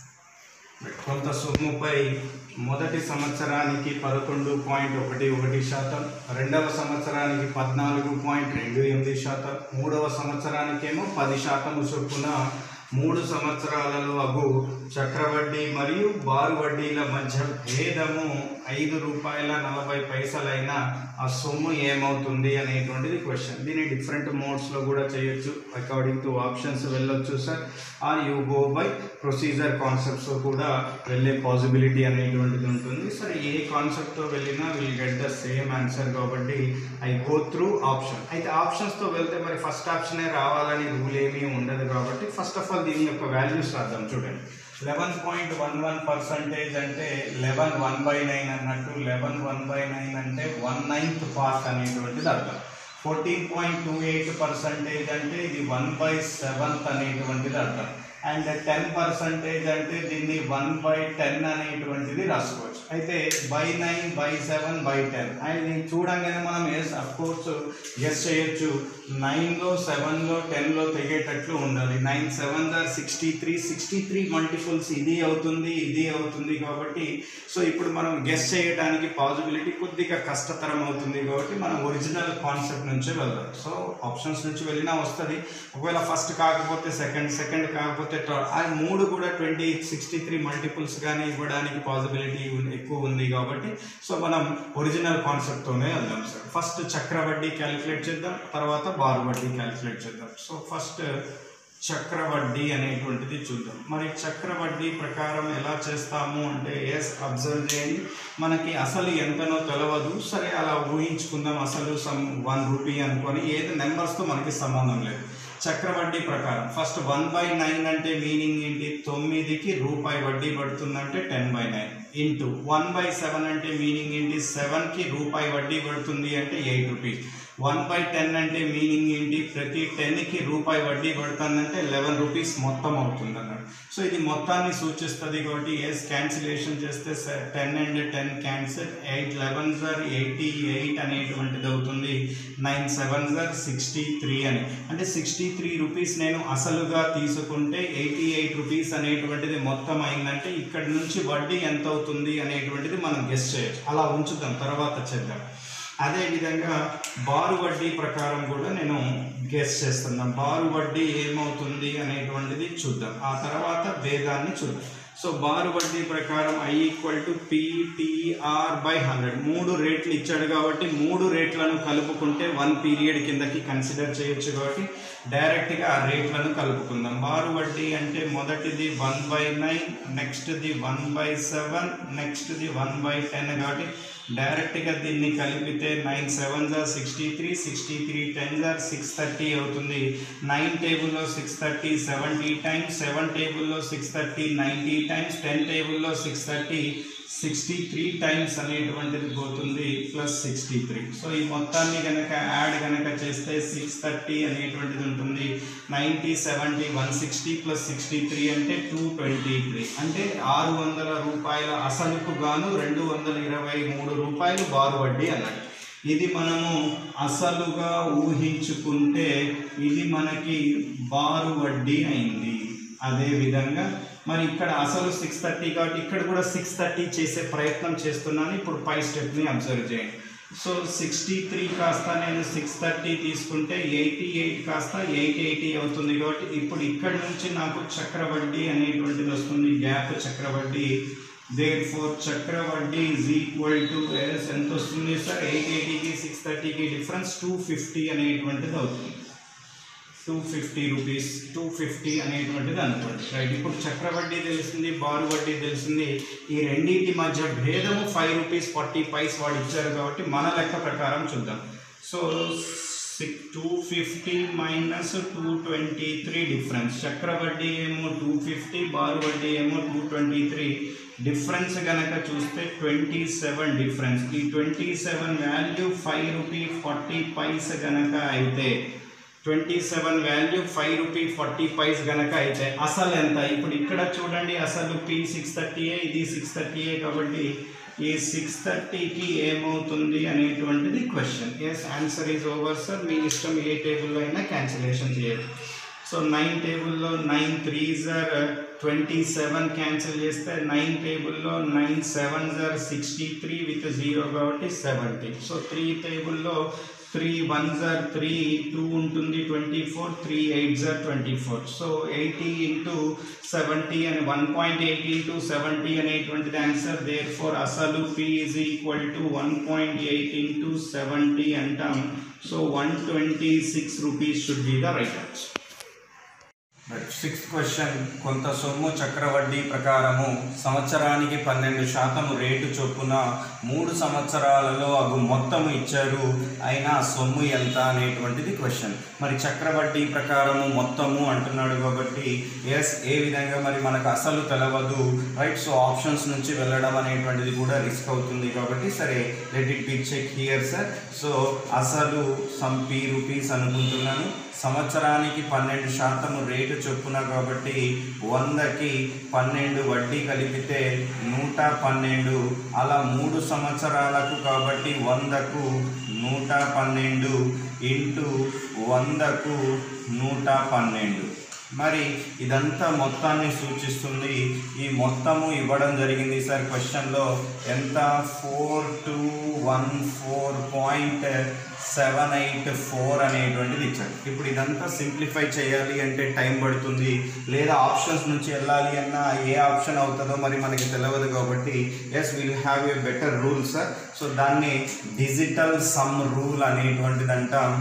కొంత సొమ్ముపై మొదటి సంవత్సరానికి పదకొండు పాయింట్ ఒకటి ఒకటి శాతం, రెండవ సంవత్సరానికి పద్నాలుగు పాయింట్ రెండు ఎనిమిది శాతం, మూడవ సంవత్సరానికేమో పది శాతం చొప్పున మూడు సంవత్సరాలలో అగు చక్రవడ్డీ మరియు బారు వడ్డీల మధ్య భేదము ఐదు రూపాయల నలభై పైసలైన ఆ సొమ్ము ఏమవుతుంది అనేటువంటిది క్వశ్చన్. దీన్ని డిఫరెంట్ మోడ్స్లో కూడా చేయొచ్చు. అకార్డింగ్ టు ఆప్షన్స్ వెళ్ళొచ్చు sir. Or you go by procedure కాన్సెప్ట్స్తో కూడా వెళ్ళే పాసిబిలిటీ అనేటువంటిది ఉంటుంది. సరే ఏ కాన్సెప్ట్తో వెళ్ళినా will get the same answer కాబట్టి ఐ గో త్రూ ఆప్షన్. అయితే ఆప్షన్స్తో వెళ్తే మరి ఫస్ట్ ఆప్షనే రావాలని రూల్ ఏమీ ఉండదు కాబట్టి ఫస్ట్ ఆఫ్ ఆల్ దీని యొక్క వాల్యూస్ రాద్దాం. చూడండి, eleven point one one percentage అంటే లెవెన్ వన్ బై నైన్ అన్నట్టు. లెవెన్ వన్ బై నైన్ అంటే వన్ నైన్త్ పార్ట్ అనేటువంటిది అర్థం. Fourteen point two eight percentage అంటే ఇది వన్ బై సెవెంత్ అనేటువంటిది అర్థం. అండ్ టెన్ పర్సెంటేజ్ అంటే దీన్ని వన్ బై టెన్ అనేటువంటిది రాసుకోవచ్చు. అయితే by nine by seven by ten and చూడంగానే మనం ఎస్ అఫ్ కోర్స్ గెస్ చేయొచ్చు. నైన్లో సెవెన్లో టెన్లో తెగేటట్లు ఉండాలి. Nine seven or sixty three sixty three multiples ఇది అవుతుంది ఇది అవుతుంది కాబట్టి సో ఇప్పుడు మనం గెస్ చేయడానికి పాసిబిలిటీ కొద్దిగా కష్టతరం అవుతుంది కాబట్టి మనం ఒరిజినల్ కాన్సెప్ట్ నుంచే వెళ్దాం. సో ఆప్షన్స్ నుంచి వెళ్ళినా వస్తుంది. ఒకవేళ ఫస్ట్ కాకపోతే సెకండ్, సెకండ్ కాకపోతే ఆ మూడు కూడా ట్వంటీ సిక్స్టీ త్రీ మల్టిపుల్స్ కానీ ఇవ్వడానికి పాసిబిలిటీ ఎక్కువ ఉంది కాబట్టి సో మనం ఒరిజినల్ కాన్సెప్ట్తోనే వెళ్దాం సార్. ఫస్ట్ చక్రవడ్డీ క్యాలిక్యులేట్ చేద్దాం, తర్వాత బారు వడ్డీ క్యాలిక్యులేట్ చేద్దాం. సో ఫస్ట్ చక్రవడ్డీ అనేటువంటిది చూద్దాం. మరి చక్రవడ్డీ ప్రకారం ఎలా చేస్తాము అంటే ఎస్ అబ్జర్వ్ చేయండి. మనకి అసలు ఎంతనో తెలవదు, సరే అలా ఊహించుకుందాం. అసలు సమ్ వన్ రూపీ అనుకొని ఏది నెంబర్స్తో మనకి సంబంధం లేదు. చక్రవడ్డీ ప్రకారం ఫస్ట్ వన్ బై నైన్ అంటే మీనింగ్ ఏంటి? తొమ్మిదికి రూపాయి వడ్డీ పడుతుందంటే ten by nine into one by seven అంటే మీనింగ్ ఏంటి? సెవెన్కి రూపాయి వడ్డీ పడుతుంది అంటే eight rupees. One by ten అంటే మీనింగ్ ఏంటి? ప్రతి టెన్కి రూపాయి వడ్డీ పడుతుందంటే లెవెన్ రూపీస్ మొత్తం అవుతుంది అన్నాడు. సో ఇది మొత్తాన్ని సూచిస్తుంది కాబట్టి ఎస్ క్యాన్సిలేషన్ చేస్తే ten and ten cancel, eight eleven జర్ ఎయిటీ ఎయిట్ అనేటువంటిది అవుతుంది. నైన్ సెవెన్ జర్ సిక్స్టీ త్రీ అని అంటే సిక్స్టీ త్రీ రూపీస్ నేను అసలుగా తీసుకుంటే ఎయిటీ ఎయిట్ రూపీస్ అనేటువంటిది మొత్తం అయిందంటే ఇక్కడ నుంచి వడ్డీ ఎంత అవుతుంది అనేటువంటిది మనం గెస్ చేయొచ్చు. అలా ఉంచుదాం, తర్వాత చేద్దాం. అదేవిధంగా బారు వడ్డీ ప్రకారం కూడా నేను గెస్ చేస్తున్నాను. బారు వడ్డీ ఏమవుతుంది అనేటువంటిది చూద్దాం, ఆ తర్వాత భేదాన్ని చూద్దాం. సో బారు వడ్డీ ప్రకారం I equal to PTR by hundred. మూడు రేట్లు ఇచ్చాడు కాబట్టి మూడు రేట్లను కలుపుకుంటే వన్ పీరియడ్ కిందకి కన్సిడర్ చేయొచ్చు కాబట్టి డైరెక్ట్గా ఆ రేట్లను కలుపుకుందాం. బారు వడ్డీ అంటే మొదటిది వన్ బై నైన్, నెక్స్ట్ది వన్ బై సెవెన్, నెక్స్ట్ది వన్ బై టెన్ కాబట్టి డైరెక్ట్గా దీన్ని కలిపితే నైన్ సెవెన్ జార్ sixty three, sixty three ten జార్ సిక్స్ థర్టీ అవుతుంది. నైన్ టేబుల్లో six thirty seventy times, seven టేబుల్లో six thirty ninety times, ten టేబుల్లో six thirty sixty three times అనేటువంటిది పోతుంది ప్లస్ సిక్స్టీ త్రీ. సో ఈ మొత్తాన్ని కనుక యాడ్ కనుక చేస్తే సిక్స్ థర్టీ అనేటువంటిది ఉంటుంది. Ninety seventy one sixty plus sixty three అంటే టూ ట్వంటీ త్రీ అంటే ఆరు వందల రూపాయల అసలుకు గాను రెండు వందల ఇరవై మూడు రూపాయలు బారు వడ్డీ అన్నట్టు. ఇది మనము అసలుగా ఊహించుకుంటే ఇది మనకి బారు వడ్డీ అయింది. అదేవిధంగా మరి ఇక్కడ అసలు సిక్స్ థర్టీ కాబట్టి ఇక్కడ కూడా సిక్స్ థర్టీ చేసే ప్రయత్నం చేస్తున్నాను. ఇప్పుడు పై స్టెప్ని అబ్జర్వ్ చేయండి. సో సిక్స్టీ త్రీ కాస్త నేను సిక్స్ థర్టీ తీసుకుంటే ఎయిటీ ఎయిట్ కాస్త ఎయిట్ ఎయిటీ అవుతుంది. కాబట్టి ఇప్పుడు ఇక్కడ నుంచి నాకు చక్రవడ్డీ అనేటువంటిది వస్తుంది, గ్యాప్ చక్రవడ్డీ. దేర్ ఫోర్ చక్రవడ్డీ ఈజ్ ఈక్వల్ టు ఎస్ ఎంత వస్తుంది సార్? ఎయిట్ ఎయిటీకి సిక్స్ థర్టీకి డిఫరెన్స్ టూ ఫిఫ్టీ అనేటువంటిది అవుతుంది. Two fifty rupees two fifty అనేటువంటిది అనుకోండి, రైట్. ఇప్పుడు చక్రవడ్డీ తెలిసింది, బారు వడ్డీ తెలిసింది. ఈ రెండింటి మధ్య భేదము ఫైవ్ రూపీస్ ఫార్టీ పైస్ వాడు ఇచ్చారు కాబట్టి మన లెక్క ప్రకారం చూద్దాం. So six two fifty minus two twenty three difference. చక్రవడ్డీ ఏమో టూ ఫిఫ్టీ, బారు వడ్డీ ఏమో టూ ట్వంటీ త్రీ. డిఫరెన్స్ కనుక చూస్తే ట్వంటీ సెవెన్ డిఫరెన్స్. ఈ twenty seven value five rupee forty paise కనుక అయితే, twenty seven value five rupee forty paise కనుక అయితే అసలు ఎంత? ఇప్పుడు ఇక్కడ చూడండి, అసలు పీ సిక్స్ థర్టీయే, ఇది సిక్స్ థర్టీయే. కాబట్టి ఈ సిక్స్ థర్టీకి ఏమవుతుంది అనేటువంటిది question. Yes, answer is over sir. మీ ఇష్టం ఏ టేబుల్లో అయినా క్యాన్సిలేషన్ చేయాలి. సో నైన్ టేబుల్లో నైన్ త్రీ జర్ ట్వంటీ సెవెన్ క్యాన్సిల్ చేస్తే నైన్ టేబుల్లో నైన్ సెవెన్ జర్ సిక్స్టీ త్రీ విత్ జీరో కాబట్టి సెవెంటీ. సో త్రీ టేబుల్లో త్రీ వన్ జర్ త్రీ, టూ ఉంటుంది ట్వంటీ ఫోర్, త్రీ ఎయిట్ జర్ twenty four. So eighty into seventy అని one point eight into seventy అనేటువంటిది ఆన్సర్. దేర్ ఫోర్ అసలు P is equal to one point eight into seventy అంటాం. So one twenty six rupees should be the right answer. Sixth question, కొంత సొమ్ము చక్రవడ్డీ ప్రకారము సంవత్సరానికి పన్నెండు శాతము రేటు చొప్పున మూడు సంవత్సరాలలో అగు మొత్తము ఇచ్చారు, అయినా సొమ్ము ఎంత అనేటువంటిది క్వశ్చన్. మరి చక్రవడ్డీ ప్రకారము మొత్తము అంటున్నాడు కాబట్టి ఎస్, ఏ విధంగా మరి మనకు అసలు తెలవదు, రైట్. సో ఆప్షన్స్ నుంచి వెళ్ళడం అనేటువంటిది కూడా రిస్క్ అవుతుంది కాబట్టి సరే, let it be check here sir. So అసలు సమ్ పీ రూపీస్ అనుకుంటున్నాను, సంవత్సరానికి పన్నెండు శాతము రేటు చొప్పున కాబట్టి వందకి పన్నెండు వడ్డీ కలిపితే నూట పన్నెండు, అలా మూడు సంవత్సరాలకు కాబట్టి వందకు నూట పన్నెండు ఇంటూ వందకు నూట పన్నెండు. మరి ఇదంతా మొత్తాన్ని సూచిస్తుంది. ఈ మొత్తము ఇవ్వడం జరిగింది సార్ క్వశ్చన్లో. ఎంత? Four two one four point seven eight four అనేటువంటిది ఇచ్చారు. ఇప్పుడు ఇదంతా సింప్లిఫై చేయాలి అంటే టైం పడుతుంది, లేదా ఆప్షన్స్ నుంచి వెళ్ళాలి అన్నా ఏ ఆప్షన్ అవుతుందో మరి మనకి తెలియదు కాబట్టి yes, will have a better rule sir. So దాన్ని డిజిటల్ సమ్ రూల్ అనేటువంటిది అంటాం.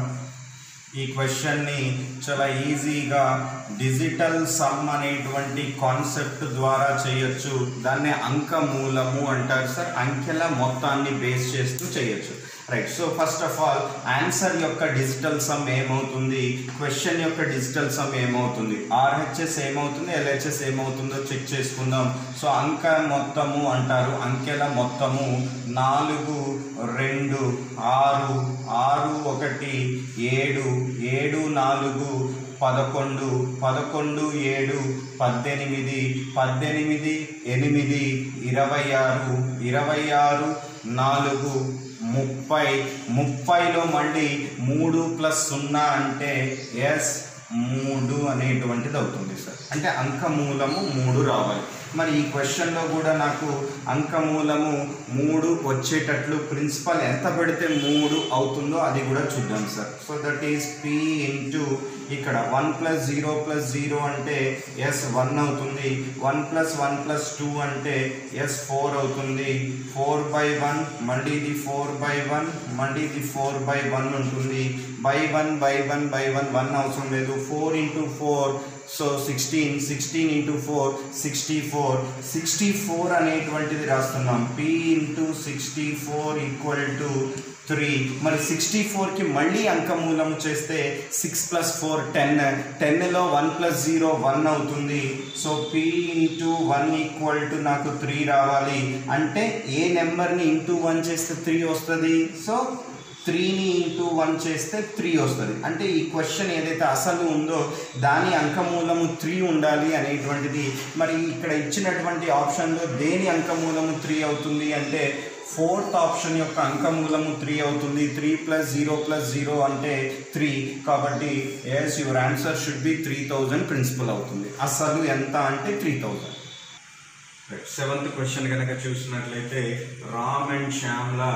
ఈ క్వశ్చన్ని చాలా ఈజీగా డిజిటల్ సమ్ అనేటువంటి కాన్సెప్ట్ ద్వారా చేయొచ్చు. దాన్ని అంక మూలము అంటారు సార్. అంకెల మొత్తాన్ని బేస్ చేస్తూ చేయొచ్చు, right. So first of all answer యొక్క డిజిటల్ సమ్ ఏమవుతుంది, క్వశ్చన్ యొక్క డిజిటల్ సమ్ ఏమవుతుంది, ఆర్హెచ్ఎస్ ఏమవుతుంది, ఎల్హెచ్ఎస్ ఏమవుతుందో చెక్ చేసుకుందాం. సో అంక మొత్తము అంటారు, అంకెల మొత్తము నాలుగు రెండు ఆరు, ఆరు ఒకటి ఏడు, ఏడు నాలుగు పదకొండు, పదకొండు ఏడు పద్దెనిమిది, పద్దెనిమిది ఎనిమిది ఇరవై ఆరు, ఇరవై ఆరు నాలుగు ముప్పై, ముప్పైలో మళ్ళీ మూడు ప్లస్ సున్నా అంటే ఎస్ మూడు అనేటువంటిది అవుతుంది సార్. అంటే అంకమూలము మూడు రావాలి. మరి ఈ క్వశ్చన్లో కూడా నాకు అంకమూలము మూడు వచ్చేటట్లు ప్రిన్సిపల్ ఎంత పెడితే మూడు అవుతుందో అది కూడా చూద్దాం sir. So that is P into ఇక్కడ one plus zero plus zero అంటే ఎస్ వన్ అవుతుంది, one plus one plus two అంటే ఎస్ ఫోర్ అవుతుంది, ఫోర్ బై వన్ మళ్ళీ ఇది ఫోర్ బై వన్ మళ్ళీ ఇది ఫోర్ బై వన్ ఉంటుంది, by one by one by one one అవసరం లేదు, four into four so sixteen, sixteen into four sixty four, sixty four అనేటువంటిది రాస్తున్నాం. P into sixty four equal to three. మరి sixty ఫోర్కి మళ్ళీ అంకమూలము చేస్తే సిక్స్ ప్లస్ ఫోర్ టెన్, టెన్లో వన్ ప్లస్ జీరో వన్ అవుతుంది. So P into one equal to నాకు త్రీ రావాలి. అంటే ఏ నెంబర్ని ఇంటూ వన్ చేస్తే త్రీ వస్తుంది. సో త్రీని ఇంటూ వన్ చేస్తే త్రీ వస్తుంది. అంటే ఈ క్వశ్చన్ ఏదైతే అసలు ఉందో దాని అంకమూలము త్రీ ఉండాలి అనేటువంటిది. మరి ఇక్కడ ఇచ్చినటువంటి ఆప్షన్లో దేని అంకమూలము త్రీ అవుతుంది అంటే ఫోర్త్ ఆప్షన్ యొక్క అంకమూలము త్రీ అవుతుంది. Three plus zero plus zero అంటే త్రీ. కాబట్టి yes your answer should be three thousand principal అవుతుంది. అసలు ఎంత అంటే త్రీ థౌజండ్. సెవెంత్ క్వశ్చన్ కనుక చూసినట్లయితే రామ్ అండ్ శ్యామ్ల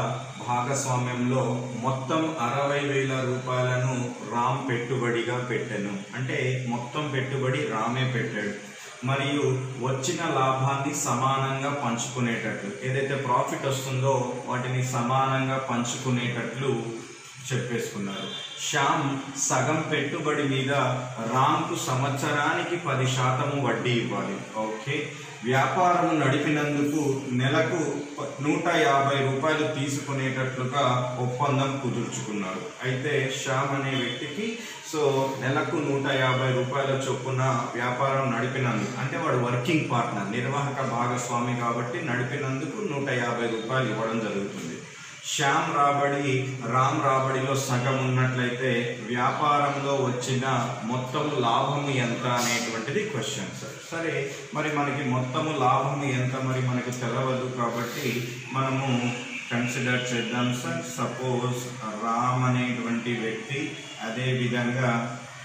భాగస్వామ్యంలో మొత్తం అరవై వేల రూపాయలను రామ్ పెట్టుబడిగా పెట్టాను. అంటే మొత్తం పెట్టుబడి రామే పెట్టాడు. మరియు వచ్చిన లాభాన్ని సమానంగా పంచుకునేటట్లు, ఏదైతే ప్రాఫిట్ వస్తుందో వాటిని సమానంగా పంచుకునేటట్లు చెప్పేసుకున్నారు. శ్యామ్ సగం పెట్టుబడి మీద రామ్కు సంవత్సరానికి పది శాతము వడ్డీ ఇవ్వాలి. ఓకే. వ్యాపారం నడిపినందుకు నెలకు నూట యాభై రూపాయలు తీసుకునేటట్లుగా ఒప్పందం కుదుర్చుకున్నారు. అయితే శ్యామ్ అనే వ్యక్తికి సో నెలకు నూట యాభై రూపాయల చొప్పున వ్యాపారం నడిపినందుకు, అంటే వాడు వర్కింగ్ పార్ట్నర్, నిర్వాహక భాగస్వామి కాబట్టి నడిపినందుకు నూట యాభై రూపాయలు ఇవ్వడం జరుగుతుంది. శ్యామ్ రాబడి రామ్ రాబడిలో సగం ఉన్నట్లయితే వ్యాపారంలో వచ్చిన మొత్తం లాభము ఎంత అనేటువంటిది క్వశ్చన్ సార్. సరే, మరి మనకి మొత్తము లాభము ఎంత మరి మనకు తెలవదు కాబట్టి మనము కన్సిడర్ చేద్దాం సార్. సపోజ్ రామ్ అనేటువంటి వ్యక్తి అదేవిధంగా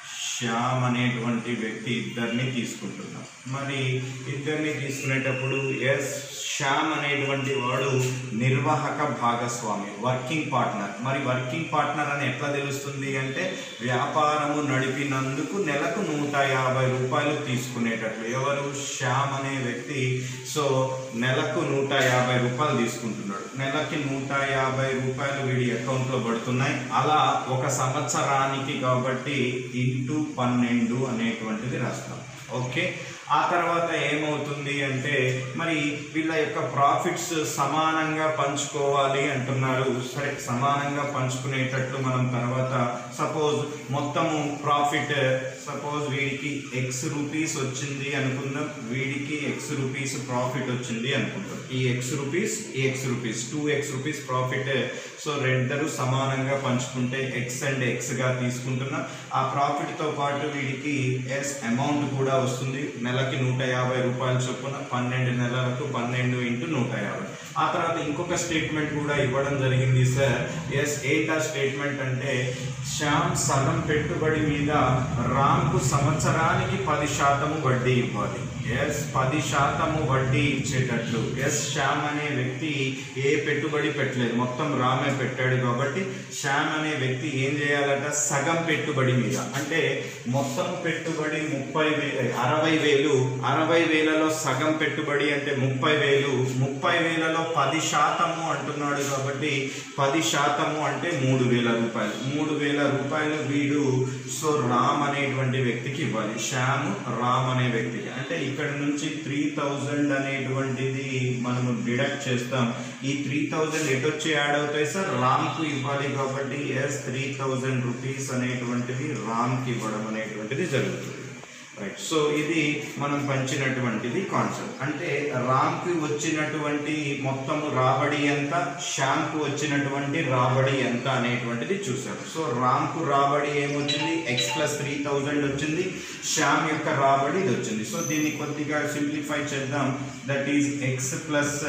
శ్యామ్ అనేటువంటి వ్యక్తి ఇద్దరిని తీసుకుంటున్నాం. మరి ఇద్దరిని తీసుకునేటప్పుడు ఎస్ శ్యామ్ అనేటువంటి వాడు నిర్వాహక భాగస్వామి, వర్కింగ్ పార్ట్నర్. మరి వర్కింగ్ పార్ట్నర్ అని ఎట్లా తెలుస్తుంది అంటే వ్యాపారము నడిపినందుకు నెలకు నూట యాభై రూపాయలు తీసుకునేటట్లు. ఎవరు? శ్యామ్ అనే వ్యక్తి. సో నెలకు నూట యాభై రూపాయలు తీసుకుంటున్నాడు. నెలకి నూట యాభై రూపాయలు వీడి అకౌంట్లో పడుతున్నాయి. అలా ఒక సంవత్సరానికి కాబట్టి ఇంటూ పన్నెండు అనేటువంటిది రాస్తాం. ఓకే. ఆ తర్వాత ఏమవుతుంది అంటే మరి వీళ్ళ యొక్క ప్రాఫిట్స్ సమానంగా పంచుకోవాలి అంటున్నారు. సరే, సమానంగా పంచుకునేటట్లు మనం తర్వాత సపోజ్ మొత్తము ప్రాఫిట్ సపోజ్ వీడికి ఎక్స్ రూపీస్ వచ్చింది అనుకుందాం, వీడికి ఎక్స్ రూపీస్ ప్రాఫిట్ వచ్చింది అనుకుందాం. ఈ ఎక్స్ రూపీస్ ఈ X rupees two X rupees profit. So రెండరు సమానంగా పంచుకుంటే ఎక్స్ అండ్ ఎక్స్గా తీసుకుంటున్నాం. ఆ ప్రాఫిట్తో పాటు వీడికి ఎస్ అమౌంట్ కూడా వస్తుంది. నెలకి నూట యాభై రూపాయలు చొప్పున పన్నెండు నెలలకు పన్నెండు ఇంటూ నూట యాభై. ఆ తర్వాత ఇంకొక స్టేట్మెంట్ కూడా ఇవ్వడం జరిగింది సార్. ఎస్ ఏంటా స్టేట్మెంట్ అంటే శ్యామ్ సగం పెట్టుబడి మీద రామ్కు సంవత్సరానికి పది శాతము వడ్డీ ఇవ్వాలి. ఎస్ పది శాతము వడ్డీ ఇచ్చేటట్లు. ఎస్ శ్యామ్ అనే వ్యక్తి ఏ పెట్టుబడి పెట్టలేదు, మొత్తం రామే పెట్టాడు కాబట్టి శ్యామ్ అనే వ్యక్తి ఏం చేయాలట, సగం పెట్టుబడి మీద అంటే మొత్తం పెట్టుబడి ముప్పై వే అరవై వేలు అరవై వేలలో సగం పెట్టుబడి అంటే ముప్పై వేలు ముప్పై వేలలో పది శాతము అంటున్నాడు కాబట్టి పది శాతము అంటే మూడు వేల రూపాయలు మూడు వేల రూపాయలు వీడు సో రామ్ అనేటువంటి వ్యక్తికి ఇవ్వాలి. శ్యామ్ రామ్ అనే వ్యక్తికి అంటే ఇక్కడ నుంచి త్రీ థౌజండ్ అనేటువంటిది మనము డిడక్ట్ చేస్తాం. ఈ త్రీ థౌజండ్ ఎటు వచ్చి యాడ్ అవుతాయి సార్, రామ్కు ఇవ్వాలి కాబట్టి ఎస్ త్రీ థౌజండ్ రూపీస్ అనేటువంటిది రామ్కి ఇవ్వడం అనేటువంటిది జరుగుతుంది. రైట్. సో ఇది మనం పంచినటువంటిది కాన్సెప్ట్. అంటే రామ్కి వచ్చినటువంటి మొత్తము రాబడి ఎంత, శ్యామ్కు వచ్చినటువంటి రాబడి ఎంత అనేటువంటిది చూసాం. సో రామ్కు రాబడి ఏమొచ్చింది, ఎక్స్ ప్లస్ త్రీ థౌజండ్ వచ్చింది. శ్యామ్ యొక్క రాబడి ఇది వచ్చింది. సో దీన్ని కొద్దిగా సింప్లిఫై చేద్దాం. That is X plus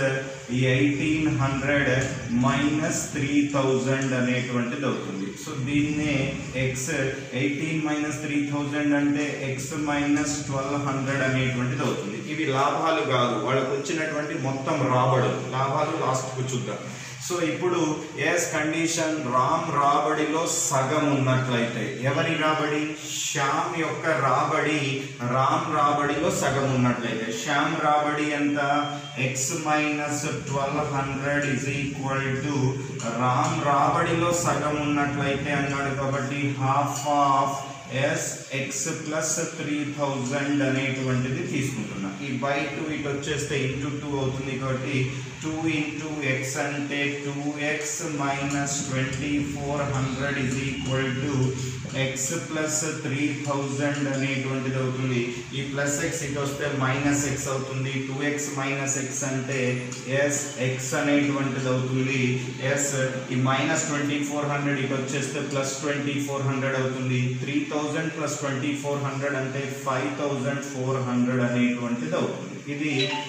eighteen hundred minus three thousand అనేటువంటిది అవుతుంది. సో దీన్నే X eighteen minus three thousand అంటే ఎక్స్ మైనస్ ట్వెల్వ్ హండ్రెడ్ అనేటువంటిది అవుతుంది. ఇవి లాభాలు కాదు, వాళ్ళకు వచ్చినటువంటి మొత్తం రాబడులు. లాభాలు లాస్ట్కు చూద్దాం. సో ఇప్పుడు ఎస్ కండిషన్ రామ్ రాబడిలో సగం ఉన్నట్లయితే ఎవరి రాబడి, శ్యామ్ యొక్క రాబడి రామ్ రాబడిలో సగం ఉన్నట్లయితే శ్యామ్ రాబడి ఎంత, X minus twelve hundred is equal to Ram రాబడిలో సగం ఉన్నట్లయితే అన్నాడు కాబట్టి half of yes X plus three thousand అనేటువంటిది తీసుకుంటున్నా. ఈ బై టూ ఇటు వచ్చేస్తే ఇంటూ టూ అవుతుంది కాబట్టి టూ ఇంటూ ఎక్స్ అంటే two X minus twenty four hundred is equal to X plus three thousand అనేటువంటిది అవుతుంది. ఈ ప్లస్ ఎక్స్ ఇటు వస్తే మైనస్ ఎక్స్ అవుతుంది. టూ ఎక్స్ మైనస్ ఎక్స్ అంటే ఎస్ ఎక్స్ అనేటువంటిది అవుతుంది. ఎస్ ఈ మైనస్ ట్వంటీ ఫోర్ హండ్రెడ్ ఇటు వచ్చేస్తే ప్లస్ ట్వంటీ ఫోర్ హండ్రెడ్ అవుతుంది. Three thousand plus twenty four hundred అంటే ఫైవ్ థౌజండ్ ఫోర్ హండ్రెడ్ అనేటువంటిది అవుతుంది. ఇది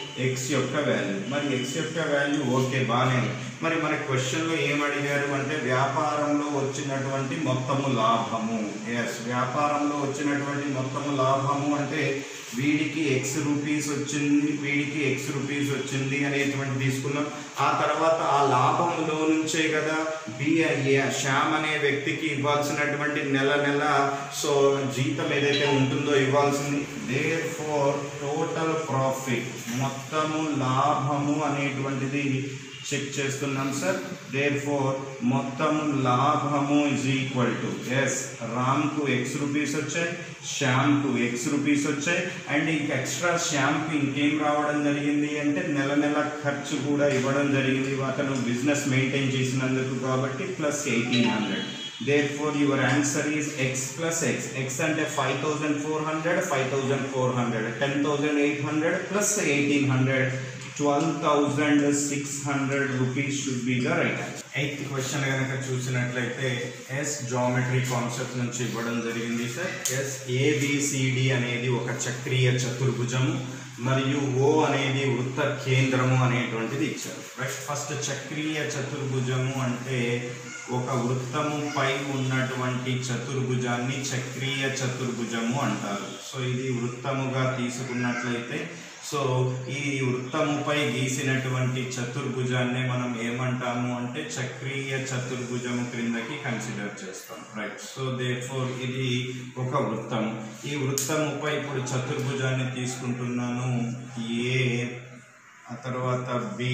ఎక్స్ యొక్క వాల్యూ. మరి ఎక్స్ యొక్క వాల్యూ ఓకే బాగానే. మరి మన క్వశ్చన్లో ఏం అడిగారు అంటే వ్యాపారంలో వచ్చినటువంటి మొత్తము లాభము. ఎస్, వ్యాపారంలో వచ్చినటువంటి మొత్తము లాభము అంటే వీడికి ఎక్స్ రూపీస్ వచ్చింది, వీడికి ఎక్స్ రూపీస్ వచ్చింది అనేటువంటి తీసుకున్నాం. ఆ తర్వాత ఆ లాభంలో నుంచే కదా బి శ్యామ్ అనే వ్యక్తికి ఇవ్వాల్సినటువంటి నెల నెల సో జీతం ఏదైతే ఉంటుందో ఇవ్వాల్సింది. దేర్ ఫోర్ టోటల్ ప్రాఫిట్ మొత్తము లాభము అనేటువంటిది చెక్ చేస్తున్నాం సార్. దేర్ ఫోర్ మొత్తము లాభము ఇజ్ ఈక్వల్ టు ఎస్ రామ్కు ఎక్స్ రూపీస్ వచ్చాయి, శ్యామ్కు ఎక్స్ రూపీస్ వచ్చాయి. అండ్ ఇంక ఎక్స్ట్రా శ్యామ్కి ఇంకేం రావడం జరిగింది అంటే నెల నెల ఖర్చు కూడా ఇవ్వడం జరిగింది అతను బిజినెస్ మెయింటైన్ చేసినందుకు కాబట్టి plus eighteen hundred. Therefore your answer is x plus x. X అంటే five thousand four hundred, five thousand four hundred, ten thousand eight hundred plus eighteen hundred, twelve thousand six hundred rupees should be the right answer. Eighth question కనుక చూసినట్లయితే yes geometry concept నుంచి ఇవ్వడం జరిగింది sir. Yes A B C D అనేది ఒక చక్రీయ చతుర్భుజము మరియు ఓ అనేది వృత్త కేంద్రము అనేటువంటిది ఇచ్చారు. రైట్, ఫస్ట్ చక్రీయ చతుర్భుజము అంటే ఒక వృత్తము పై ఉన్నటువంటి చతుర్భుజాన్ని చక్రీయ చతుర్భుజము అంటారు. సో ఇది వృత్తముగా తీసుకున్నట్లయితే సో ఈ వృత్తముపై గీసినటువంటి చతుర్భుజాన్ని మనం ఏమంటాము అంటే చక్రీయ చతుర్భుజము క్రిందకి కన్సిడర్ చేస్తాం. రైట్, సో దేర్ఫోర్ ఇది ఒక వృత్తము. ఈ వృత్తముపై ఇప్పుడు చతుర్భుజాన్ని తీసుకుంటున్నాను. ఏ, ఆ తర్వాత బి,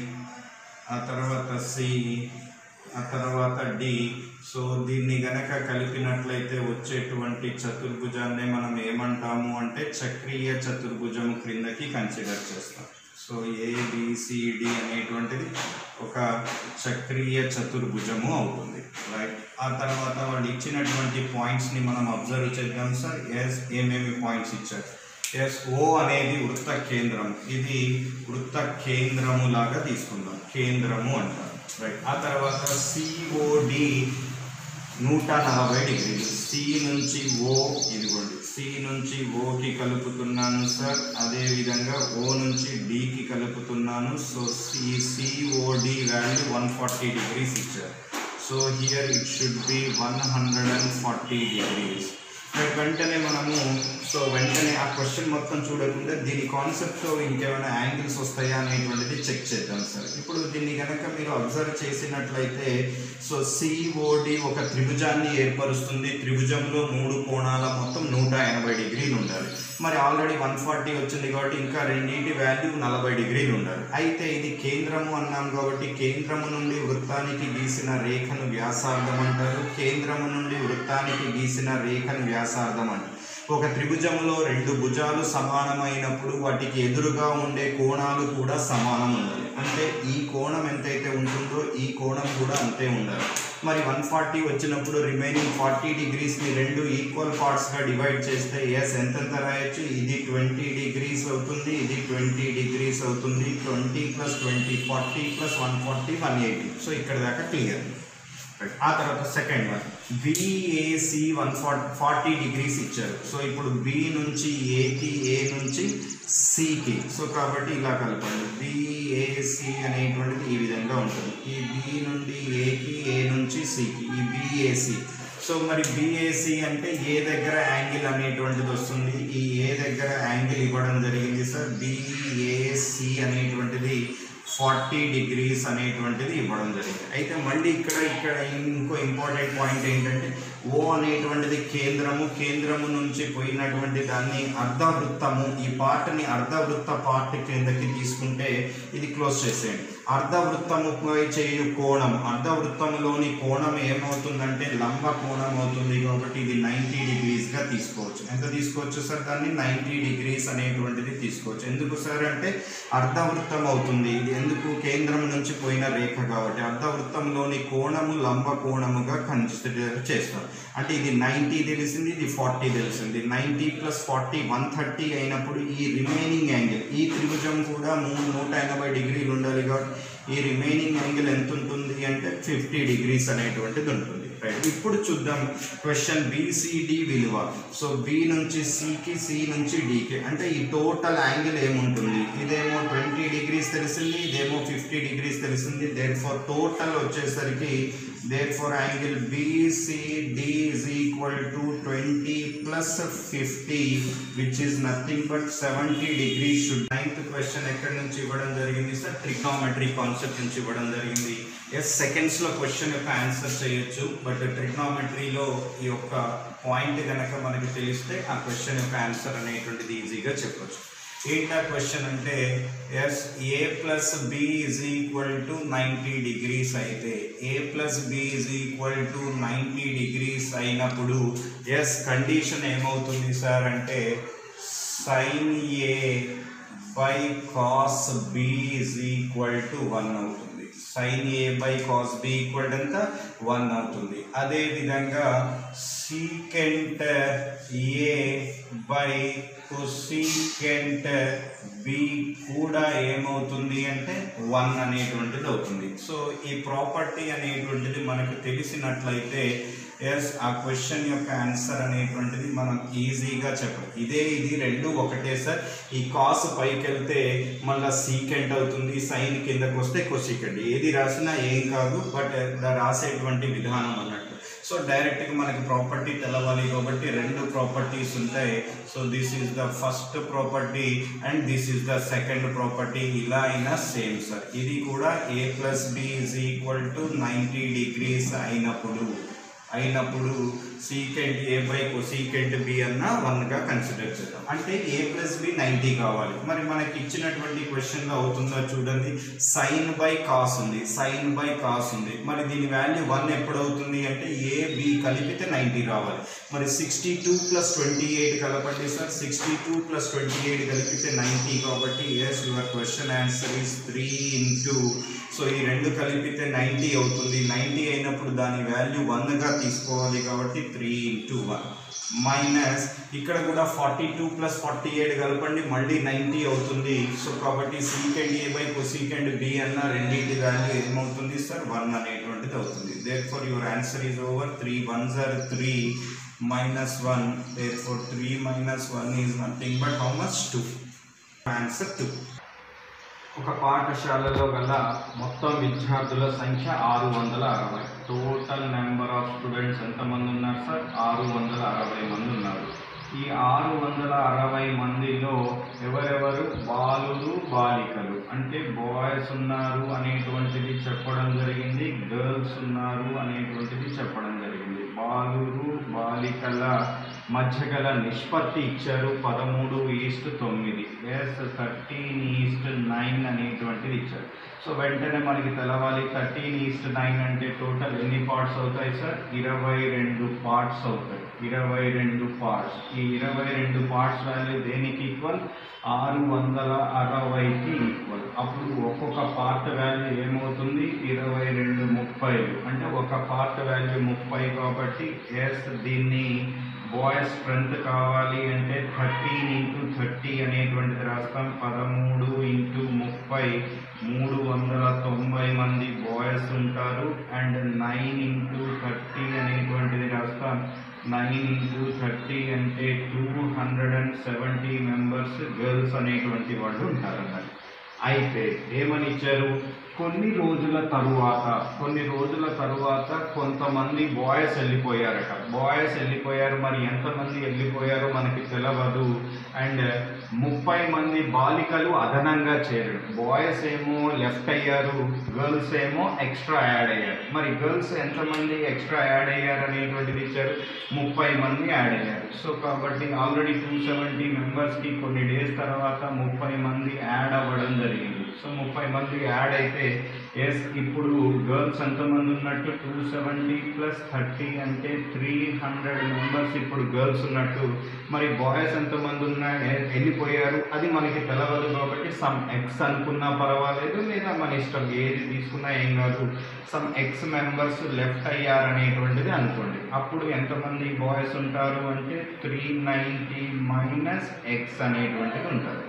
ఆ తర్వాత సి, ఆ తర్వాత డి. సో దీన్ని గనక కలిపినట్లయితే వచ్చేటువంటి చతుర్భుజాన్ని మనం ఏమంటాము అంటే చక్రీయ చతుర్భుజం క్రిందకి కన్సిడర్ చేస్తాం. సో ఏబిసిడి అనేటువంటిది ఒక చక్రీయ చతుర్భుజము అవుతుంది. రైట్, ఆ తర్వాత వాళ్ళు ఇచ్చినటువంటి పాయింట్స్ని మనం అబ్జర్వ్ చేద్దాం సార్. ఎస్ ఏమేమి పాయింట్స్ ఇచ్చారు. ఎస్ ఓ అనేది వృత్త కేంద్రం, ఇది వృత్త కేంద్రము లాగా తీసుకుందాం, కేంద్రము అంటారు. రైట్, ఆ తర్వాత సిఓడి నూట నలభై డిగ్రీలు. సి నుంచి ఓ, ఇదిగోండి సి నుంచి ఓకి కలుపుతున్నాను సార్. అదేవిధంగా ఓ నుంచి డికి కలుపుతున్నాను. So C COD value one forty degrees ఇచ్చారు. So here it should be one hundred and forty degrees. వెంటనే మనము సో వెంటనే ఆ క్వశ్చన్ మొత్తం చూడకుండా దీని కాన్సెప్ట్తో ఇంకేమైనా యాంగిల్స్ వస్తాయా అనేటువంటిది చెక్ చేద్దాం సార్. ఇప్పుడు దీన్ని కనుక మీరు అబ్జర్వ్ చేసినట్లయితే సో సిఓడి ఒక త్రిభుజాన్ని ఏర్పరుస్తుంది. త్రిభుజంలో మూడు కోణాల మొత్తం నూట ఎనభై డిగ్రీలు ఉండాలి. మరి ఆల్రెడీ వన్ ఫార్టీ వచ్చింది కాబట్టి ఇంకా రెండింటి వాల్యూ నలభై డిగ్రీలు ఉండాలి. అయితే ఇది కేంద్రము అన్నాం కాబట్టి కేంద్రము నుండి వృత్తానికి గీసిన రేఖను వ్యాసార్థం అంటారు. కేంద్రము నుండి వృత్తానికి గీసిన రేఖను వ్యాసార్థం అంటారు. ఒక త్రిభుజంలో రెండు భుజాలు సమానమైనప్పుడు వాటికి ఎదురుగా ఉండే కోణాలు కూడా సమానం ఉండాలి. అంటే ఈ కోణం ఎంతైతే ఉంటుందో ఈ కోణం కూడా అంతే ఉండాలి. మరి వన్ ఫార్టీ వచ్చినప్పుడు రిమైనింగ్ ఫార్టీ డిగ్రీస్ని రెండు ఈక్వల్ పార్ట్స్గా డివైడ్ చేస్తే ఎస్ ఎంతెంత రాయొచ్చు. ఇది ట్వంటీ డిగ్రీస్ అవుతుంది, ఇది ట్వంటీ డిగ్రీస్ అవుతుంది. Twenty plus twenty forty plus one forty one eighty. So ఇక్కడ దాకా క్లియర్. ఆ తర్వాత second one BAC one forty forty degrees ఇచ్చారు. సో ఇప్పుడు బి నుంచి ఏకి, ఏ నుంచి సికి. సో కాబట్టి ఇలా కలపండి. బిఏసి అనేటువంటిది ఈ విధంగా ఉంటుంది. ఈ బి నుండి ఏకి, ఏ నుంచి సికి, ఈ బిఏసి. సో మరి బిఏసి అంటే ఏ దగ్గర యాంగిల్ అనేటువంటిది వస్తుంది. ఈ ఏ దగ్గర యాంగిల్ ఇవ్వడం జరిగింది సార్. బిఏసి అనేటువంటిది ఫార్టీ డిగ్రీస్ అనేటువంటిది ఇవ్వడం జరిగింది. అయితే మళ్ళీ ఇక్కడ ఇక్కడ ఇంకో ఇంపార్టెంట్ పాయింట్ ఏంటంటే ఓ అనేటువంటిది కేంద్రము, కేంద్రము నుంచి పోయినటువంటి దాన్ని అర్ధవృత్తము, ఈ పార్ట్ని అర్ధవృత్త పార్ట్ కిందకి తీసుకుంటే ఇది క్లోజ్ చేసేయండి. అర్ధవృత్తముపై చేయు కోణం, అర్ధవృత్తములోని కోణం ఏమవుతుందంటే లంబ కోణం అవుతుంది కాబట్టి ఇది నైంటీ డిగ్రీస్గా తీసుకోవచ్చు. ఎంత తీసుకోవచ్చు సార్ దాన్ని? నైంటీ డిగ్రీస్ అనేటువంటిది తీసుకోవచ్చు. ఎందుకు సార్ అంటే అర్ధవృత్తం అవుతుంది. ఇది ఎందుకు? కేంద్రం నుంచి పోయిన రేఖ కాబట్టి అర్ధవృత్తంలోని కోణము లంబ కోణముగా కన్సిడర్ చేస్తారు. అంటే ఇది నైంటీ తెలిసింది, ఇది ఫార్టీ తెలిసింది. Ninety plus forty one thirty అయినప్పుడు ఈ రిమైనింగ్ యాంగిల్, ఈ త్రిభుజం కూడా మూడు నూట ఎనభై డిగ్రీలు ఉండాలి కాబట్టి ఈ రిమైనింగ్ యాంగిల్ ఎంత ఉంటుంది అంటే ఫిఫ్టీ డిగ్రీస్ అనేటువంటిది ఉంటుంది. రైట్, ఇప్పుడు చూద్దాం క్వశ్చన్ బిసిడి విలువ. సో బి నుంచి సికి, సి నుంచి డికి, అంటే ఈ టోటల్ యాంగిల్ ఏముంటుంది, ఇదేమో ట్వంటీ డిగ్రీస్ తెలిసింది, ఇదేమో ఫిఫ్టీ డిగ్రీస్ తెలిసింది. దేర్ ఫర్ టోటల్ వచ్చేసరికి therefore angle BCD is equal to twenty plus fifty which is nothing but seventy degrees. Ninth question ఎక్కడి నుంచి ఇవ్వడం జరిగింది సార్, ట్రిగ్నోమెట్రీ కాన్సెప్ట్ నుంచి ఇవ్వడం జరిగింది. ఎస్, సెకండ్స్లో క్వశ్చన్ యొక్క ఆన్సర్ చేయొచ్చు, బట్ ట్రిగ్నోమెట్రీలో ఈ యొక్క పాయింట్ కనుక మనకి తెలిస్తే ఆ క్వశ్చన్ యొక్క ఆన్సర్ అనేటువంటిది ఈజీగా చెప్పొచ్చు. ఏంటా క్వశ్చన్ అంటే yes A plus B is equal to ninety degrees అయితే, A plus B is equal to ninety degrees అయినప్పుడు ఎస్ కండిషన్ ఏమవుతుంది సార్ అంటే sine A by cos B is equal to one అవుతుంది. Sine A by cos B equal ఎంత one అవుతుంది. అదేవిధంగా secant A by cosecant B కూడా ఏమవుతుంది అంటే వన్ అనేటువంటిది అవుతుంది. సో ఈ ప్రాపర్టీ అనేటువంటిది మనకు తెలిసినట్లయితే ఎస్ ఆ క్వశ్చన్ యొక్క ఆన్సర్ అనేటువంటిది మనం ఈజీగా చెప్పాలి. ఇదే ఇది రెండు ఒకటే సార్. ఈ కాస్ పైకి వెళ్తే మళ్ళీ సీకెంట్ అవుతుంది, సైన్ కిందకు వస్తే కొసీకెంట్, ఏది రాసినా ఏం కాదు, బట్ రాసేటువంటి విధానం అన్నట్టు. సో డైరెక్ట్గా మనకి ప్రాపర్టీ తెలవాలి కాబట్టి రెండు ప్రాపర్టీస్ ఉంటాయి. So this is the first property and this is the second property. ఇలా అయినా సేమ్ సార్. ఇది కూడా A plus B is equal to ninety degrees అయినప్పుడు అయినప్పుడు secant A by cosecant B అన్న వన్గా కన్సిడర్ చేద్దాం. అంటే ఏ ప్లస్ బి నైంటీ కావాలి. మరి మనకి ఇచ్చినటువంటి క్వశ్చన్లో అవుతుందో చూడండి, సైన్ బై కాస్ ఉంది, సైన్ బై కాస్ ఉంది. మరి దీని వాల్యూ వన్ ఎప్పుడు అవుతుంది అంటే ఏ బి కలిపితే నైంటీ రావాలి. మరి sixty two plus twenty eight కలపండి sir. Sixty two plus twenty eight కలిపితే నైంటీ కాబట్టి yes your question answer is three into. So ఈ రెండు కలిపితే నైంటీ అవుతుంది. నైంటీ అయినప్పుడు దాని వాల్యూ వన్గా తీసుకోవాలి కాబట్టి త్రీ ఇంటూ వన్ మైనస్ ఇక్కడ కూడా forty two plus forty eight కలపండి, మళ్ళీ నైంటీ అవుతుంది. సో కాబట్టి secant A by cosecant B అన్న రెండింటి వాల్యూ ఏమవుతుంది సార్ వన్ అనేటువంటిది అవుతుంది. Therefore your answer is over. Three ones or three minus one, therefore three minus one is nothing but how much two. Answer two. ఒక పాఠశాలలో గల మొత్తం విద్యార్థుల సంఖ్య ఆరు వందల అరవై. టోటల్ నెంబర్ ఆఫ్ స్టూడెంట్స్ ఎంతమంది ఉన్నారు సార్? ఆరు వందల అరవై మంది ఉన్నారు. ఈ ఆరు వందల అరవై మందిలో ఎవరెవరు బాలురు బాలికలు అంటే బాయ్స్ ఉన్నారు అనేటువంటిది చెప్పడం జరిగింది, గర్ల్స్ ఉన్నారు అనేటువంటిది చెప్పడం జరిగింది. బాలురు బాలికల మధ్య గల నిష్పత్తి ఇచ్చారు పదమూడు ఈస్ట్ తొమ్మిది, ఎస్ థర్టీన్ ఈస్ట్ నైన్ అనేటువంటిది ఇచ్చారు. సో వెంటనే మనకి తెలవాలి థర్టీన్ ఈస్ట్ నైన్ అంటే టోటల్ ఎన్ని పార్ట్స్ అవుతాయి సార్? ఇరవై రెండు పార్ట్స్ అవుతాయి. ఇరవై రెండు పార్ట్స్. ఈ ఇరవై రెండు పార్ట్స్ వాల్యూ దేనికి ఈక్వల్? ఆరు వందల అరవైకి ఈక్వల్. అప్పుడు ఒక్కొక్క పార్ట్ వాల్యూ ఏమవుతుంది? ఇరవై రెండు ముప్పైలు అంటే ఒక పార్ట్ వాల్యూ ముప్పై కాబట్టి ఎస్ దీన్ని బాయ్స్ స్ట్రెంత్ కావాలి అంటే థర్టీన్ ఇంటూ థర్టీ అనేటువంటిది రాస్తాం. పదమూడు ఇంటూ ముప్పై మూడు వందల తొంభై మంది బాయ్స్ ఉంటారు. అండ్ నైన్ ఇంటూ థర్టీ అనేటువంటిది రాస్తాం. నైన్ ఇంటూ థర్టీ అంటే two hundred and seventy members girls అనేటువంటి వాళ్ళు ఉంటారన్నారు. అయితే ఏమని ఇచ్చారు? కొన్ని రోజుల తరువాత కొన్ని రోజుల తరువాత కొంతమంది బాయ్స్ వెళ్ళిపోయారట. బాయ్స్ వెళ్ళిపోయారు. మరి ఎంతమంది వెళ్ళిపోయారో మనకి తెలియదు. అండ్ ముప్పై మంది బాలికలు అదనంగా చేరారు. బాయ్స్ ఏమో లెఫ్ట్ అయ్యారు, గర్ల్స్ ఏమో ఎక్స్ట్రా యాడ్ అయ్యారు. మరి గర్ల్స్ ఎంతమంది ఎక్స్ట్రా యాడ్ అయ్యారు అనేటువంటిది ఇచ్చారు. ముప్పై మంది యాడ్ అయ్యారు. సో కాబట్టి ఆల్రెడీ టూ సెవెంటీ మెంబర్స్కి కొన్ని డేస్ తర్వాత ముప్పై మంది యాడ్ అవ్వడం జరిగింది. సో ముప్పై మంది యాడ్ అయితే ఎస్ ఇప్పుడు గర్ల్స్ ఎంతమంది ఉన్నట్టు? టూ సెవెంటీ ప్లస్ థర్టీ అంటే త్రీ హండ్రెడ్ మెంబర్స్ ఇప్పుడు గర్ల్స్ ఉన్నట్టు. మరి బాయ్స్ ఎంతమంది ఉన్నా వెళ్ళిపోయారు అది మనకి తెలవదు కాబట్టి సమ్ ఎక్స్ అనుకున్నా పర్వాలేదు, లేదా మన ఇష్టం ఏది తీసుకున్నా ఏం కాదు. సమ్ ఎక్స్ మెంబర్స్ లెఫ్ట్ అయ్యారనేటువంటిది అనుకోండి. అప్పుడు ఎంతమంది బాయ్స్ ఉంటారు అంటే త్రీ నైంటీ మైనస్ ఎక్స్ అనేటువంటిది ఉంటుంది.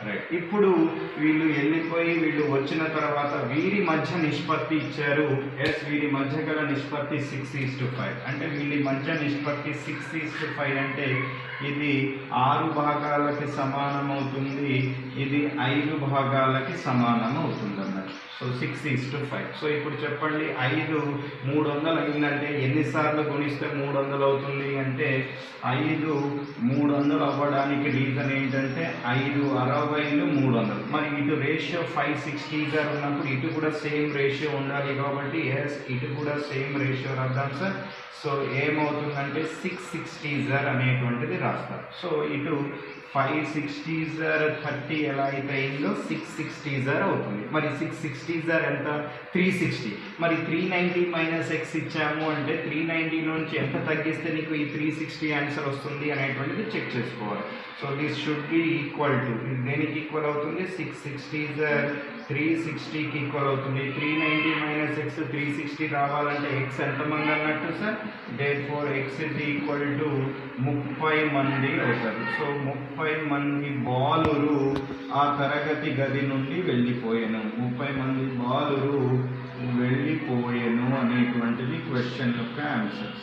రైట్. ఇప్పుడు వీళ్ళు వెళ్ళిపోయి వీళ్ళు వచ్చిన తర్వాత వీరి మధ్య నిష్పత్తి ఇచ్చారు. ఎస్ వీరి మధ్య గల నిష్పత్తి సిక్స్ ఈస్ టు ఫైవ్. అంటే వీళ్ళ మధ్య నిష్పత్తి సిక్స్ ఈస్ టు ఫైవ్ అంటే ఇది ఆరు భాగాలకి సమానం అవుతుంది, ఇది ఐదు భాగాలకి సమానం అవుతుంది అన్నట్టు. So six is to five. So ఇప్పుడు చెప్పండి, ఐదు మూడు వందలు అయిందంటే ఎన్నిసార్లు గుణిస్తే మూడు వందలు అవుతుంది అంటే ఐదు మూడు వందలు అవ్వడానికి రీజన్ ఏంటంటే ఐదు అరవైలు మూడు వందలు. మరి ఇటు రేషియో ఫైవ్ సిక్స్టీ గారు ఉన్నప్పుడు ఇటు కూడా సేమ్ రేషియో ఉండాలి కాబట్టి ఎస్ ఇటు కూడా సేమ్ రేషియో రాద్దాం సార్. సో ఏమవుతుందంటే సిక్స్ సిక్స్టీ జర్ అనేటువంటిది రాస్తారు. సో ఇటు ఫైవ్ సిక్స్టీ జర్ థర్టీ ఎలా అయితే అయిందో సిక్స్ సిక్స్టీ జర్ అవుతుంది. మరి సిక్స్ సిక్స్టీ జర్ ఎంత? Three sixty. మరి త్రీ నైంటీ మైనస్ ఎక్స్ ఇచ్చాము అంటే త్రీ నైంటీ నుంచి ఎంత తగ్గిస్తే నీకు ఈ త్రీ సిక్స్టీ ఆన్సర్ వస్తుంది అనేటువంటిది చెక్ చేసుకోవాలి. So this should be equal to, ఇది దేనికి ఈక్వల్ అవుతుంది? సిక్స్ సిక్స్టీ జర్ త్రీ సిక్స్టీకి ఈక్వల్ అవుతుంది. Three ninety minus X three sixty రావాలంటే ఎక్స్ ఎంతమంది అన్నట్టు sir? Therefore X is equal to ముప్పై మంది అవుతారు. సో ముప్పై మంది బాలురు ఆ తరగతి గది నుండి వెళ్ళిపోయాను. ముప్పై మంది బాలురు వెళ్ళిపోయాను అనేటువంటిది క్వశ్చన్ యొక్క answer.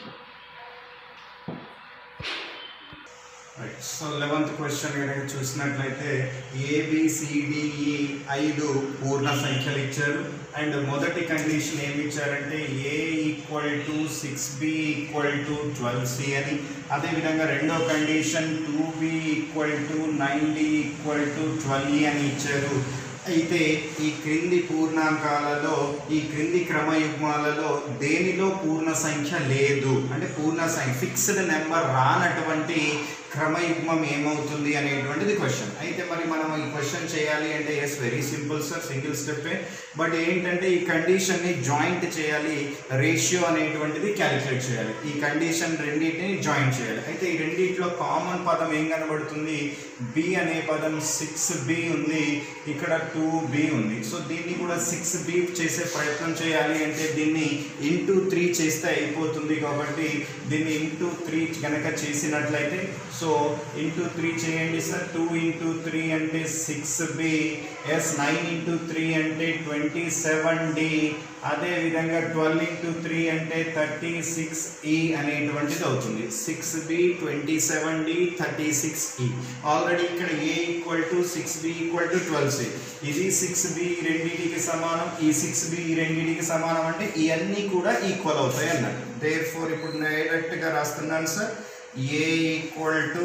Right. So eleventh question కనుక చూసినట్లయితే ఏబిసిడిఈ ఐదు పూర్ణ సంఖ్యలు ఇచ్చారు. అండ్ మొదటి కండిషన్ ఏమి ఇచ్చారంటే A equal to six B equal to twelve C అని. అదేవిధంగా రెండో condition two B equal to nine D equal to twelve E అని ఇచ్చారు. అయితే ఈ క్రింది పూర్ణాంకాలలో ఈ క్రింది క్రమయుగ్మాలలో దేనిలో పూర్ణ సంఖ్య లేదు అంటే పూర్ణ సంఖ్య ఫిక్స్డ్ నెంబర్ రానటువంటి క్రమయుగ్మం ఏమవుతుంది అనేటువంటిది క్వశ్చన్. అయితే మరి మనం ఈ క్వశ్చన్ చేయాలి అంటే yes very simple sir, single స్టెప్పే. బట్ ఏంటంటే ఈ కండిషన్ని జాయింట్ చేయాలి, రేషియో అనేటువంటిది క్యాలిక్యులేట్ చేయాలి. ఈ కండిషన్ రెండింటిని జాయింట్ చేయాలి. అయితే ఈ రెండింటిలో కామన్ పదం ఏం కనబడుతుంది? బి అనే పదం సిక్స్ బి ఉంది, ఇక్కడ టూ బి ఉంది. సో దీన్ని కూడా సిక్స్ బి చేసే ప్రయత్నం చేయాలి అంటే దీన్ని ఇంటూ త్రీ చేస్తే అయిపోతుంది. కాబట్టి దీన్ని ఇంటూ త్రీ కనుక చేసినట్లయితే సో ఇంటూ త్రీ చేయండి సార్. టూ ఇంటూ త్రీ అంటే six B, yes nine into three అంటే ట్వంటీ సెవెన్ డి, అదేవిధంగా ట్వెల్వ్ ఇంటూ త్రీ అంటే థర్టీ సిక్స్ ఈ అనేటువంటిది అవుతుంది. Six B twenty seven D thirty six E. Already ఇక్కడ A equal to six B equal to twelve C. ఇది six B రెండింటికి సమానం, ఈ సిక్స్ బి రెండింటికి సమానం అంటే ఇవన్నీ కూడా ఈక్వల్ అవుతాయి అన్నట్టు. దేర్ ఫోర్ ఇప్పుడు డైరెక్ట్గా రాస్తున్నాను సార్. A equal to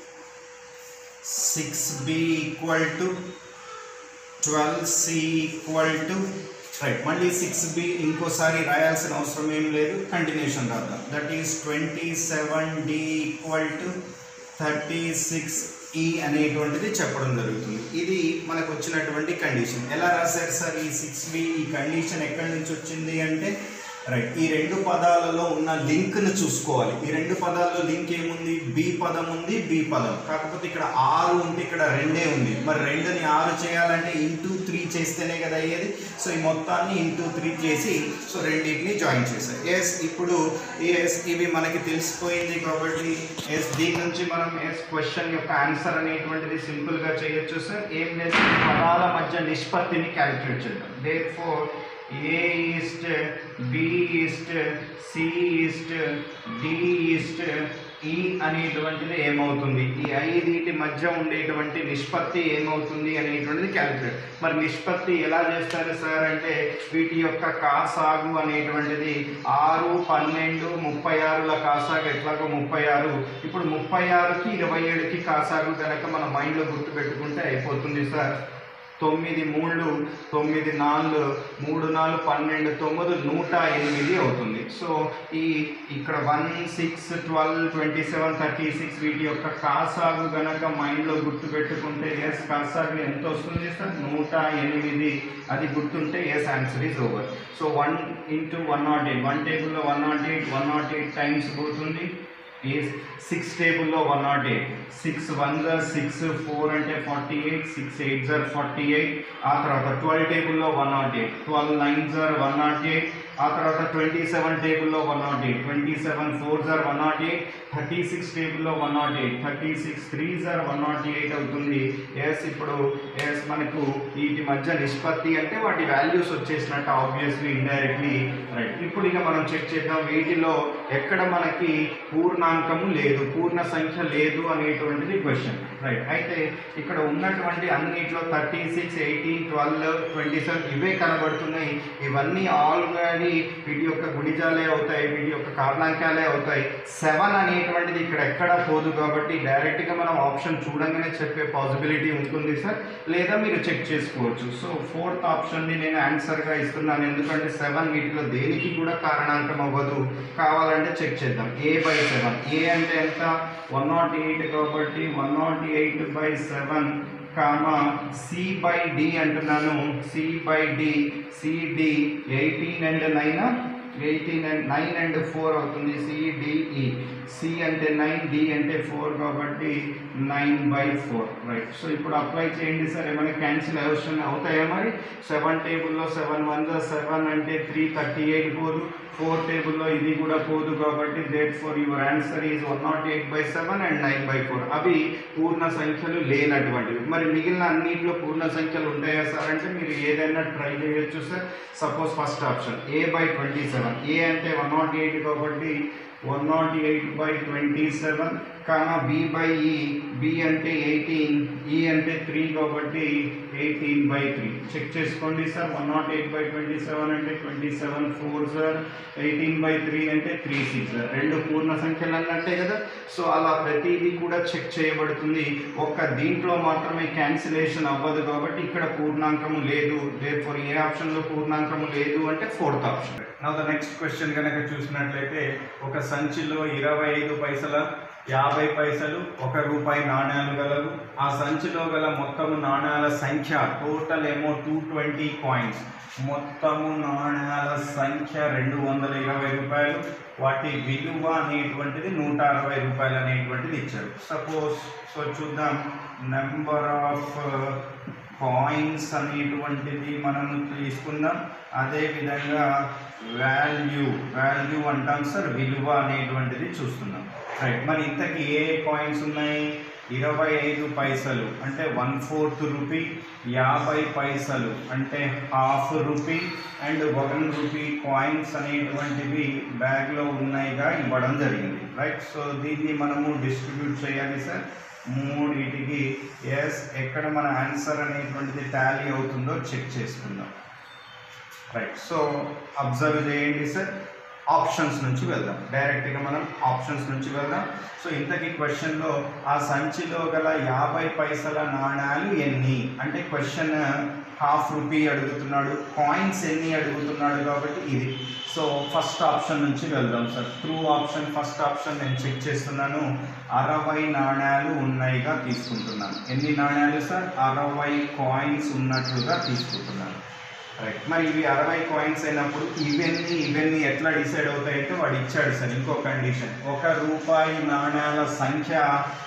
six B equal to twelve C equal to right. మళ్ళీ సిక్స్ బి ఇంకోసారి రాయాల్సిన అవసరం ఏం లేదు, కంటిన్యూషన్ రాద్దాం. That is twenty seven D equal to thirty six E అనేటువంటిది చెప్పడం జరుగుతుంది. ఇది మనకు వచ్చినటువంటి కండిషన్. ఎలా రాశారు సార్ ఈ సిక్స్ బి? ఈ కండిషన్ ఎక్కడి నుంచి వచ్చింది అంటే రైట్ ఈ రెండు పదాలలో ఉన్న లింక్ను చూసుకోవాలి. ఈ రెండు పదాల్లో లింక్ ఏముంది? బి పదం ఉంది, బి పదం. కాకపోతే ఇక్కడ ఆరు ఉంటే ఇక్కడ రెండే ఉంది. మరి రెండుని ఆరు చేయాలంటే ఇంటూ త్రీ చేస్తేనే కదా అయ్యేది. సో ఈ మొత్తాన్ని ఇంటూ త్రీ చేసి సో రెండింటిని జాయిన్ చేశారు. ఎస్ ఇప్పుడు ఎస్ ఇవి మనకి తెలిసిపోయింది కాబట్టి ఎస్ దీని నుంచి మనం ఎస్ క్వశ్చన్ యొక్క ఆన్సర్ అనేటువంటిది సింపుల్గా చేయొచ్చు సార్. ఏం లేదు, పదాల మధ్య నిష్పత్తిని క్యాలిక్యులేట్ చేద్దాం. Therefore A is to, B is to, C is to, D is to, E అనేటువంటిది ఏమవుతుంది? ఈ ఐదింటి మధ్య ఉండేటువంటి నిష్పత్తి ఏమవుతుంది అనేటువంటిది క్యాలిక్యులేట్. మరి నిష్పత్తి ఎలా చేస్తారు సార్ అంటే వీటి యొక్క కాసాగు అనేటువంటిది ఆరు పన్నెండు ముప్పై ఆరుల కాసాగు ఎట్లాగో ముప్పై ఆరు. ఇప్పుడు ముప్పై ఆరుకి ఇరవై ఏడుకి కాసాగు కనుక మన మైండ్లో గుర్తుపెట్టుకుంటే అయిపోతుంది సార్. తొమ్మిది మూడు తొమ్మిది నాలుగు మూడు నాలుగు పన్నెండు తొమ్మిది నూట ఎనిమిది అవుతుంది. సో ఈ ఇక్కడ one six twelve twenty seven thirty six వీటి యొక్క కాసాగు గనక మైండ్లో గుర్తుపెట్టుకుంటే ఎస్ కాసాగు ఎంత వస్తుంది సార్? నూట ఎనిమిది. అది గుర్తుంటే yes answer is over. So one into one not eight one టేబుల్లో one not eight one not eight times పోతుంది. సిక్స్ టేబుల్లో one not eight six one are six four అంటే forty eight six eight are forty eight. ఆ తర్వాత twelve టేబుల్లో one not eight twelve nine are one not eight. ఆ తర్వాత twenty seven టేబుల్లో one not eight twenty seven four are one not eight. Thirty six టేబుల్లో one not eight thirty six three are one not eight అవుతుంది. Yes ఇప్పుడు yes మనకు వీటి మధ్య నిష్పత్తి అంటే వాటి వాల్యూస్ వచ్చేసినట్టు ఆబ్వియస్లీ ఇండైరెక్ట్లీ రైట్. ఇప్పుడు ఇక మనం చెక్ చేద్దాం వీటిలో ఎక్కడ మనకి పూర్ణాంకము లేదు, పూర్ణ సంఖ్య లేదు అనేటువంటిది క్వశ్చన్ రైట్. అయితే ఇక్కడ ఉన్నటువంటి అన్నిట్లో thirty six eighteen twelve twenty seven ఇవే కనబడుతున్నాయి. ఇవన్నీ ఆల్రెడీ వీటి యొక్క గుణిజాలే అవుతాయి, వీటి యొక్క కారణాంకాలే అవుతాయి. సెవెన్ అనేటువంటిది ఇక్కడ ఎక్కడ పోదు కాబట్టి డైరెక్ట్గా మనం ఆప్షన్ చూడంగానే చెప్పే పాసిబిలిటీ ఉంటుంది సార్, లేదా మీరు చెక్ చేసుకోవచ్చు. సో ఫోర్త్ ఆప్షన్ని నేను ఆన్సర్గా ఇస్తున్నాను, ఎందుకంటే సెవెన్ వీటిలో దేనికి కూడా కారణాంకం అవ్వదు. కావాలంటే చెక్ చేద్దాం. ఏ బై సెవెన్, ఏ అంటే ఎంత వన్ నాట్ ఎయిట్ కాబట్టి one not eight by seven comma C by D అంటున్నాను, C by D CD eighteen and nine eighteen and nine and four అవుతుంది. సిడిఈ సి అంటే నైన్, డి అంటే four కాబట్టి nine by four right. So ఇప్పుడు apply చేయండి sir, ఏమైనా cancel అవసరం అవుతాయా మరి? సెవెన్ టేబుల్లో సెవెన్ వన్ జా సెవెన్ అంటే త్రీ థర్టీ ఎయిట్ పోదు, ఫోర్ టేబుల్లో ఇది కూడా పోదు కాబట్టి that for your answer is one not eight by seven and nine by four. అవి పూర్ణ సంఖ్యలు లేనటువంటివి. మరి మిగిలిన అన్నింటిలో పూర్ణ సంఖ్యలు ఉంటాయా సార్ అంటే మీరు ఏదైనా ట్రై చేయొచ్చు sir. Suppose first option A by twenty seven, A అంటే వన్ నాట్ ఎయిట్ కాబట్టి one not eight by twenty seven comma B by E, B అంటే ఎయిటీన్, ఈ అంటే త్రీ కాబట్టి ఎయిటీన్ బై త్రీ. చెక్ చేసుకోండి sir. One not eight by twenty seven అంటే twenty seven four sir, eighteen by three అంటే three six sir. రెండు పూర్ణ సంఖ్యలు అన్నట్టే కదా. సో అలా ప్రతిదీ కూడా చెక్ చేయబడుతుంది. ఒక్క దీంట్లో మాత్రమే క్యాన్సిలేషన్ అవ్వదు కాబట్టి ఇక్కడ పూర్ణాంకము లేదు. దేర్ఫోర్ ఏ ఆప్షన్లో పూర్ణాంకము లేదు అంటే fourth option. Now the next question కనుక చూసినట్లయితే ఒక సంచిలో ఇరవై ఐదు పైసల యాభై పైసలు ఒక రూపాయి నాణ్యాలు గలవు. ఆ సంచిలో గల మొత్తము నాణ్యాల సంఖ్య టోటల్ ఏమో టూ ట్వంటీ కాయిన్స్. మొత్తము నాణ్యాల సంఖ్య రెండు వందల ఇరవై రూపాయలు. వాటి విలువ అనేటువంటిది నూట అరవై రూపాయలు అనేటువంటిది ఇచ్చారు. సపోజ్ సో చూద్దాం. నెంబర్ ఆఫ్ కాయిన్స్ అనేటువంటిది మనము తీసుకుందాం. అదేవిధంగా వాల్యూ వాల్యూ అంటాం సార్, విలువ అనేటువంటిది చూస్తున్నాం రైట్. మరి ఇంతకీ ఏ కాయిన్స్ ఉన్నాయి? ఇరవై ఐదు పైసలు అంటే వన్ ఫోర్త్ రూపీ, యాభై పైసలు అంటే half rupee and one rupee coins అనేటువంటివి బ్యాగ్లో ఉన్నాయిగా ఇవ్వడం జరిగింది రైట్. సో దీన్ని మనము డిస్ట్రిబ్యూట్ చేయాలి సార్ మూడింటికి. ఎస్ ఎక్కడ మన ఆన్సర్ అనేటువంటిది టాలీ అవుతుందో చెక్ చేసుకుందాం రైట్. సో అబ్జర్వ్ చేయండి సార్. ఆప్షన్స్ నుంచి వెళ్దాం, డైరెక్ట్గా మనం ఆప్షన్స్ నుంచి వెళ్దాం. సో ఇంతకీ క్వశ్చన్లో ఆ సంచిలో గల యాభై పైసల నాణ్యాలు ఎన్ని అంటే క్వశ్చన్ హాఫ్ రూపీ అడుగుతున్నాడు, కాయిన్స్ ఎన్ని అడుగుతున్నాడు కాబట్టి ఇది. సో ఫస్ట్ ఆప్షన్ నుంచి వెళ్దాం sir. True option first option నేను చెక్ చేస్తున్నాను. అరవై నాణ్యాలు ఉన్నాయిగా తీసుకుంటున్నాను. ఎన్ని నాణ్యాలు సార్? అరవై కాయిన్స్ ఉన్నట్లుగా తీసుకుంటున్నాను రైట్. మరి ఇవి అరవై కాయిన్స్ అయినప్పుడు ఇవన్నీ ఇవన్నీ ఎట్లా డిసైడ్ అవుతాయంటే వాడు ఇచ్చాడు సార్ ఇంకో కండిషన్. ఒక రూపాయి నాణ్యాల సంఖ్య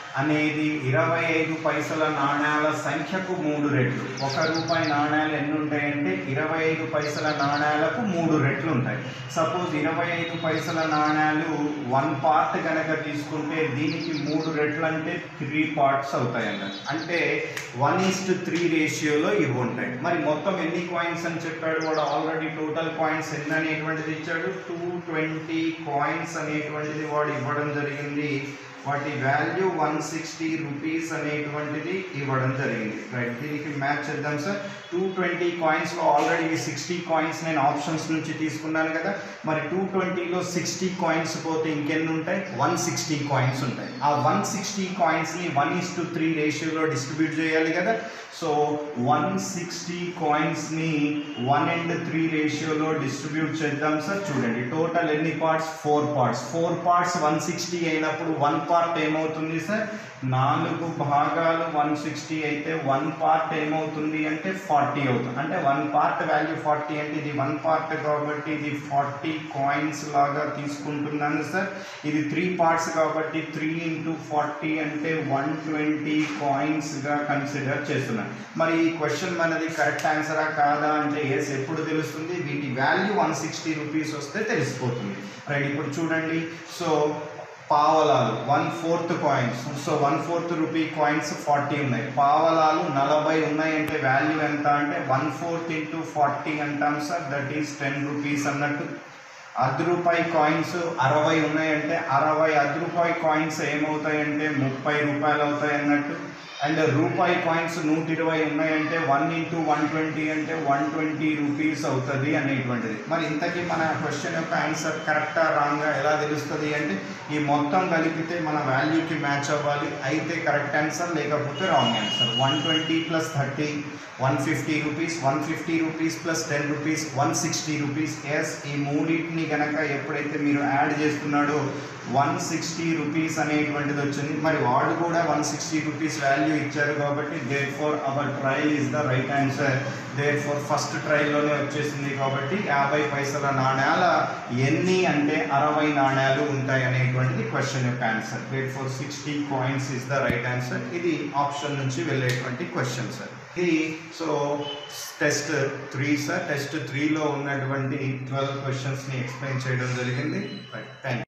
అనేది ఇరవై ఐదు పైసల నాణ్యాల సంఖ్యకు మూడు రెట్లు. ఒక రూపాయి నాణ్యాలు ఎన్ని ఉంటాయంటే ఇరవై ఐదు పైసల నాణ్యాలకు మూడు రెట్లు ఉంటాయి. సపోజ్ ఇరవై ఐదు పైసల నాణ్యాలు వన్ పార్ట్ కనుక తీసుకుంటే దీనికి మూడు రెట్లు అంటే త్రీ పార్ట్స్ అవుతాయి అన్నట్టు. అంటే వన్ ఈస్ టు త్రీ రేషియోలో ఇవి ఉంటాయి. మరి మొత్తం ఎన్ని కాయిన్స్ అని చెప్పాడు వాడు? ఆల్రెడీ టోటల్ కాయిన్స్ ఎన్ని అనేటువంటిది ఇచ్చాడు. టూ ట్వంటీ కాయిన్స్ అనేటువంటిది వాడు ఇవ్వడం జరిగింది. వాటి వాల్యూ వన్ సిక్స్టీ రూపీస్ అనేటువంటిది ఇవ్వడం జరిగింది రైట్. దీనికి మ్యాచ్ చేద్దాం సార్. టూ ట్వంటీ కాయిన్స్లో ఆల్రెడీ సిక్స్టీ కాయిన్స్ నేను ఆప్షన్స్ నుంచి తీసుకున్నాను కదా. మరి టూ ట్వంటీలో సిక్స్టీ కాయిన్స్ పోతే ఇంకెన్ని ఉంటాయి? వన్ సిక్స్టీ కాయిన్స్ ఉంటాయి. ఆ వన్ సిక్స్టీ కాయిన్స్ని వన్ ఈస్ టు త్రీ రేషియోలో డిస్ట్రిబ్యూట్ చేయాలి కదా. సో వన్ సిక్స్టీ కాయిన్స్ని వన్ అండ్ త్రీ రేషియోలో డిస్ట్రిబ్యూట్ చేద్దాం సార్. చూడండి టోటల్ ఎన్ని parts? Four parts. Four parts one sixty అయినప్పుడు వన్ పార్ట్ ఏమవుతుంది సార్? నాలుగు భాగాలు వన్ సిక్స్టీ అయితే వన్ పార్ట్ ఏమవుతుంది అంటే ఫార్టీ అవుతుంది. అంటే వన్ పార్ట్ వాల్యూ ఫార్టీ అంటే ఇది వన్ పార్ట్ కాబట్టి ఇది ఫార్టీ కాయిన్స్ లాగా తీసుకుంటున్నాను సార్. ఇది త్రీ పార్ట్స్ కాబట్టి త్రీ ఇంటూ ఫార్టీ అంటే వన్ ట్వంటీ కాయిన్స్గా కన్సిడర్ చేస్తున్నాను. మరి ఈ క్వశ్చన్ మనది కరెక్ట్ ఆన్సరా కాదా అంటే ఎస్ ఎప్పుడు తెలుస్తుంది? వీటి వాల్యూ వన్ సిక్స్టీ రూపీస్ వస్తే తెలిసిపోతుంది రైట్. ఇప్పుడు చూడండి. సో పావలాలు one fourth coins. So one fourth rupee coins forty ఉన్నాయి, పావలాలు నలభై ఉన్నాయి అంటే వాల్యూ ఎంత అంటే వన్ ఫోర్త్ ఇంటూ ఫార్టీ అంటాం sir, that is ten rupees అన్నట్టు. అర్ధ రూపాయి కాయిన్స్ అరవై ఉన్నాయంటే అరవై అర్ధ రూపాయి కాయిన్స్ ఏమవుతాయంటే ముప్పై రూపాయలు అవుతాయి అన్నట్టు. అండ్ రూపాయి కాయిన్స్ నూట ఇరవై ఉన్నాయంటే వన్ ఇంటూ వన్ ట్వంటీ అంటే వన్ ట్వంటీ రూపీస్ అవుతుంది అనేటువంటిది. మరి ఇంతకీ మన క్వశ్చన్ యొక్క ఆన్సర్ కరెక్టా రాంగా ఎలా తెలుస్తుంది అంటే ఈ మొత్తం కలిపితే మన వాల్యూకి మ్యాచ్ అవ్వాలి, అయితే కరెక్ట్ ఆన్సర్ లేకపోతే wrong answer. One twenty plus thirty one fifty rupees, one fifty rupees plus ten rupees one sixty rupees. Yes, ఈ మూడింటిని కనుక ఎప్పుడైతే మీరు యాడ్ చేస్తున్నాడో వన్ సిక్స్టీ రూపీస్ అనేటువంటిది వచ్చింది. మరి వాడు కూడా వన్ సిక్స్టీ రూపీస్ వాల్యూ ఇచ్చారు కాబట్టి therefore our trial is the right answer. Therefore first ట్రయల్లోనే వచ్చేసింది కాబట్టి యాభై పైసల నాణ్యాల ఎన్ని అంటే అరవై నాణ్యాలు ఉంటాయి అనేటువంటిది క్వశ్చన్ యొక్క answer. Therefore sixty coins is the right answer. ఇది ఆప్షన్ నుంచి వెళ్ళేటువంటి క్వశ్చన్ సార్. ఇది so test three sir. Test త్రీలో ఉన్నటువంటి ట్వెల్వ్ క్వశ్చన్స్ని ఎక్స్ప్లెయిన్ చేయడం జరిగింది. Right, thank you.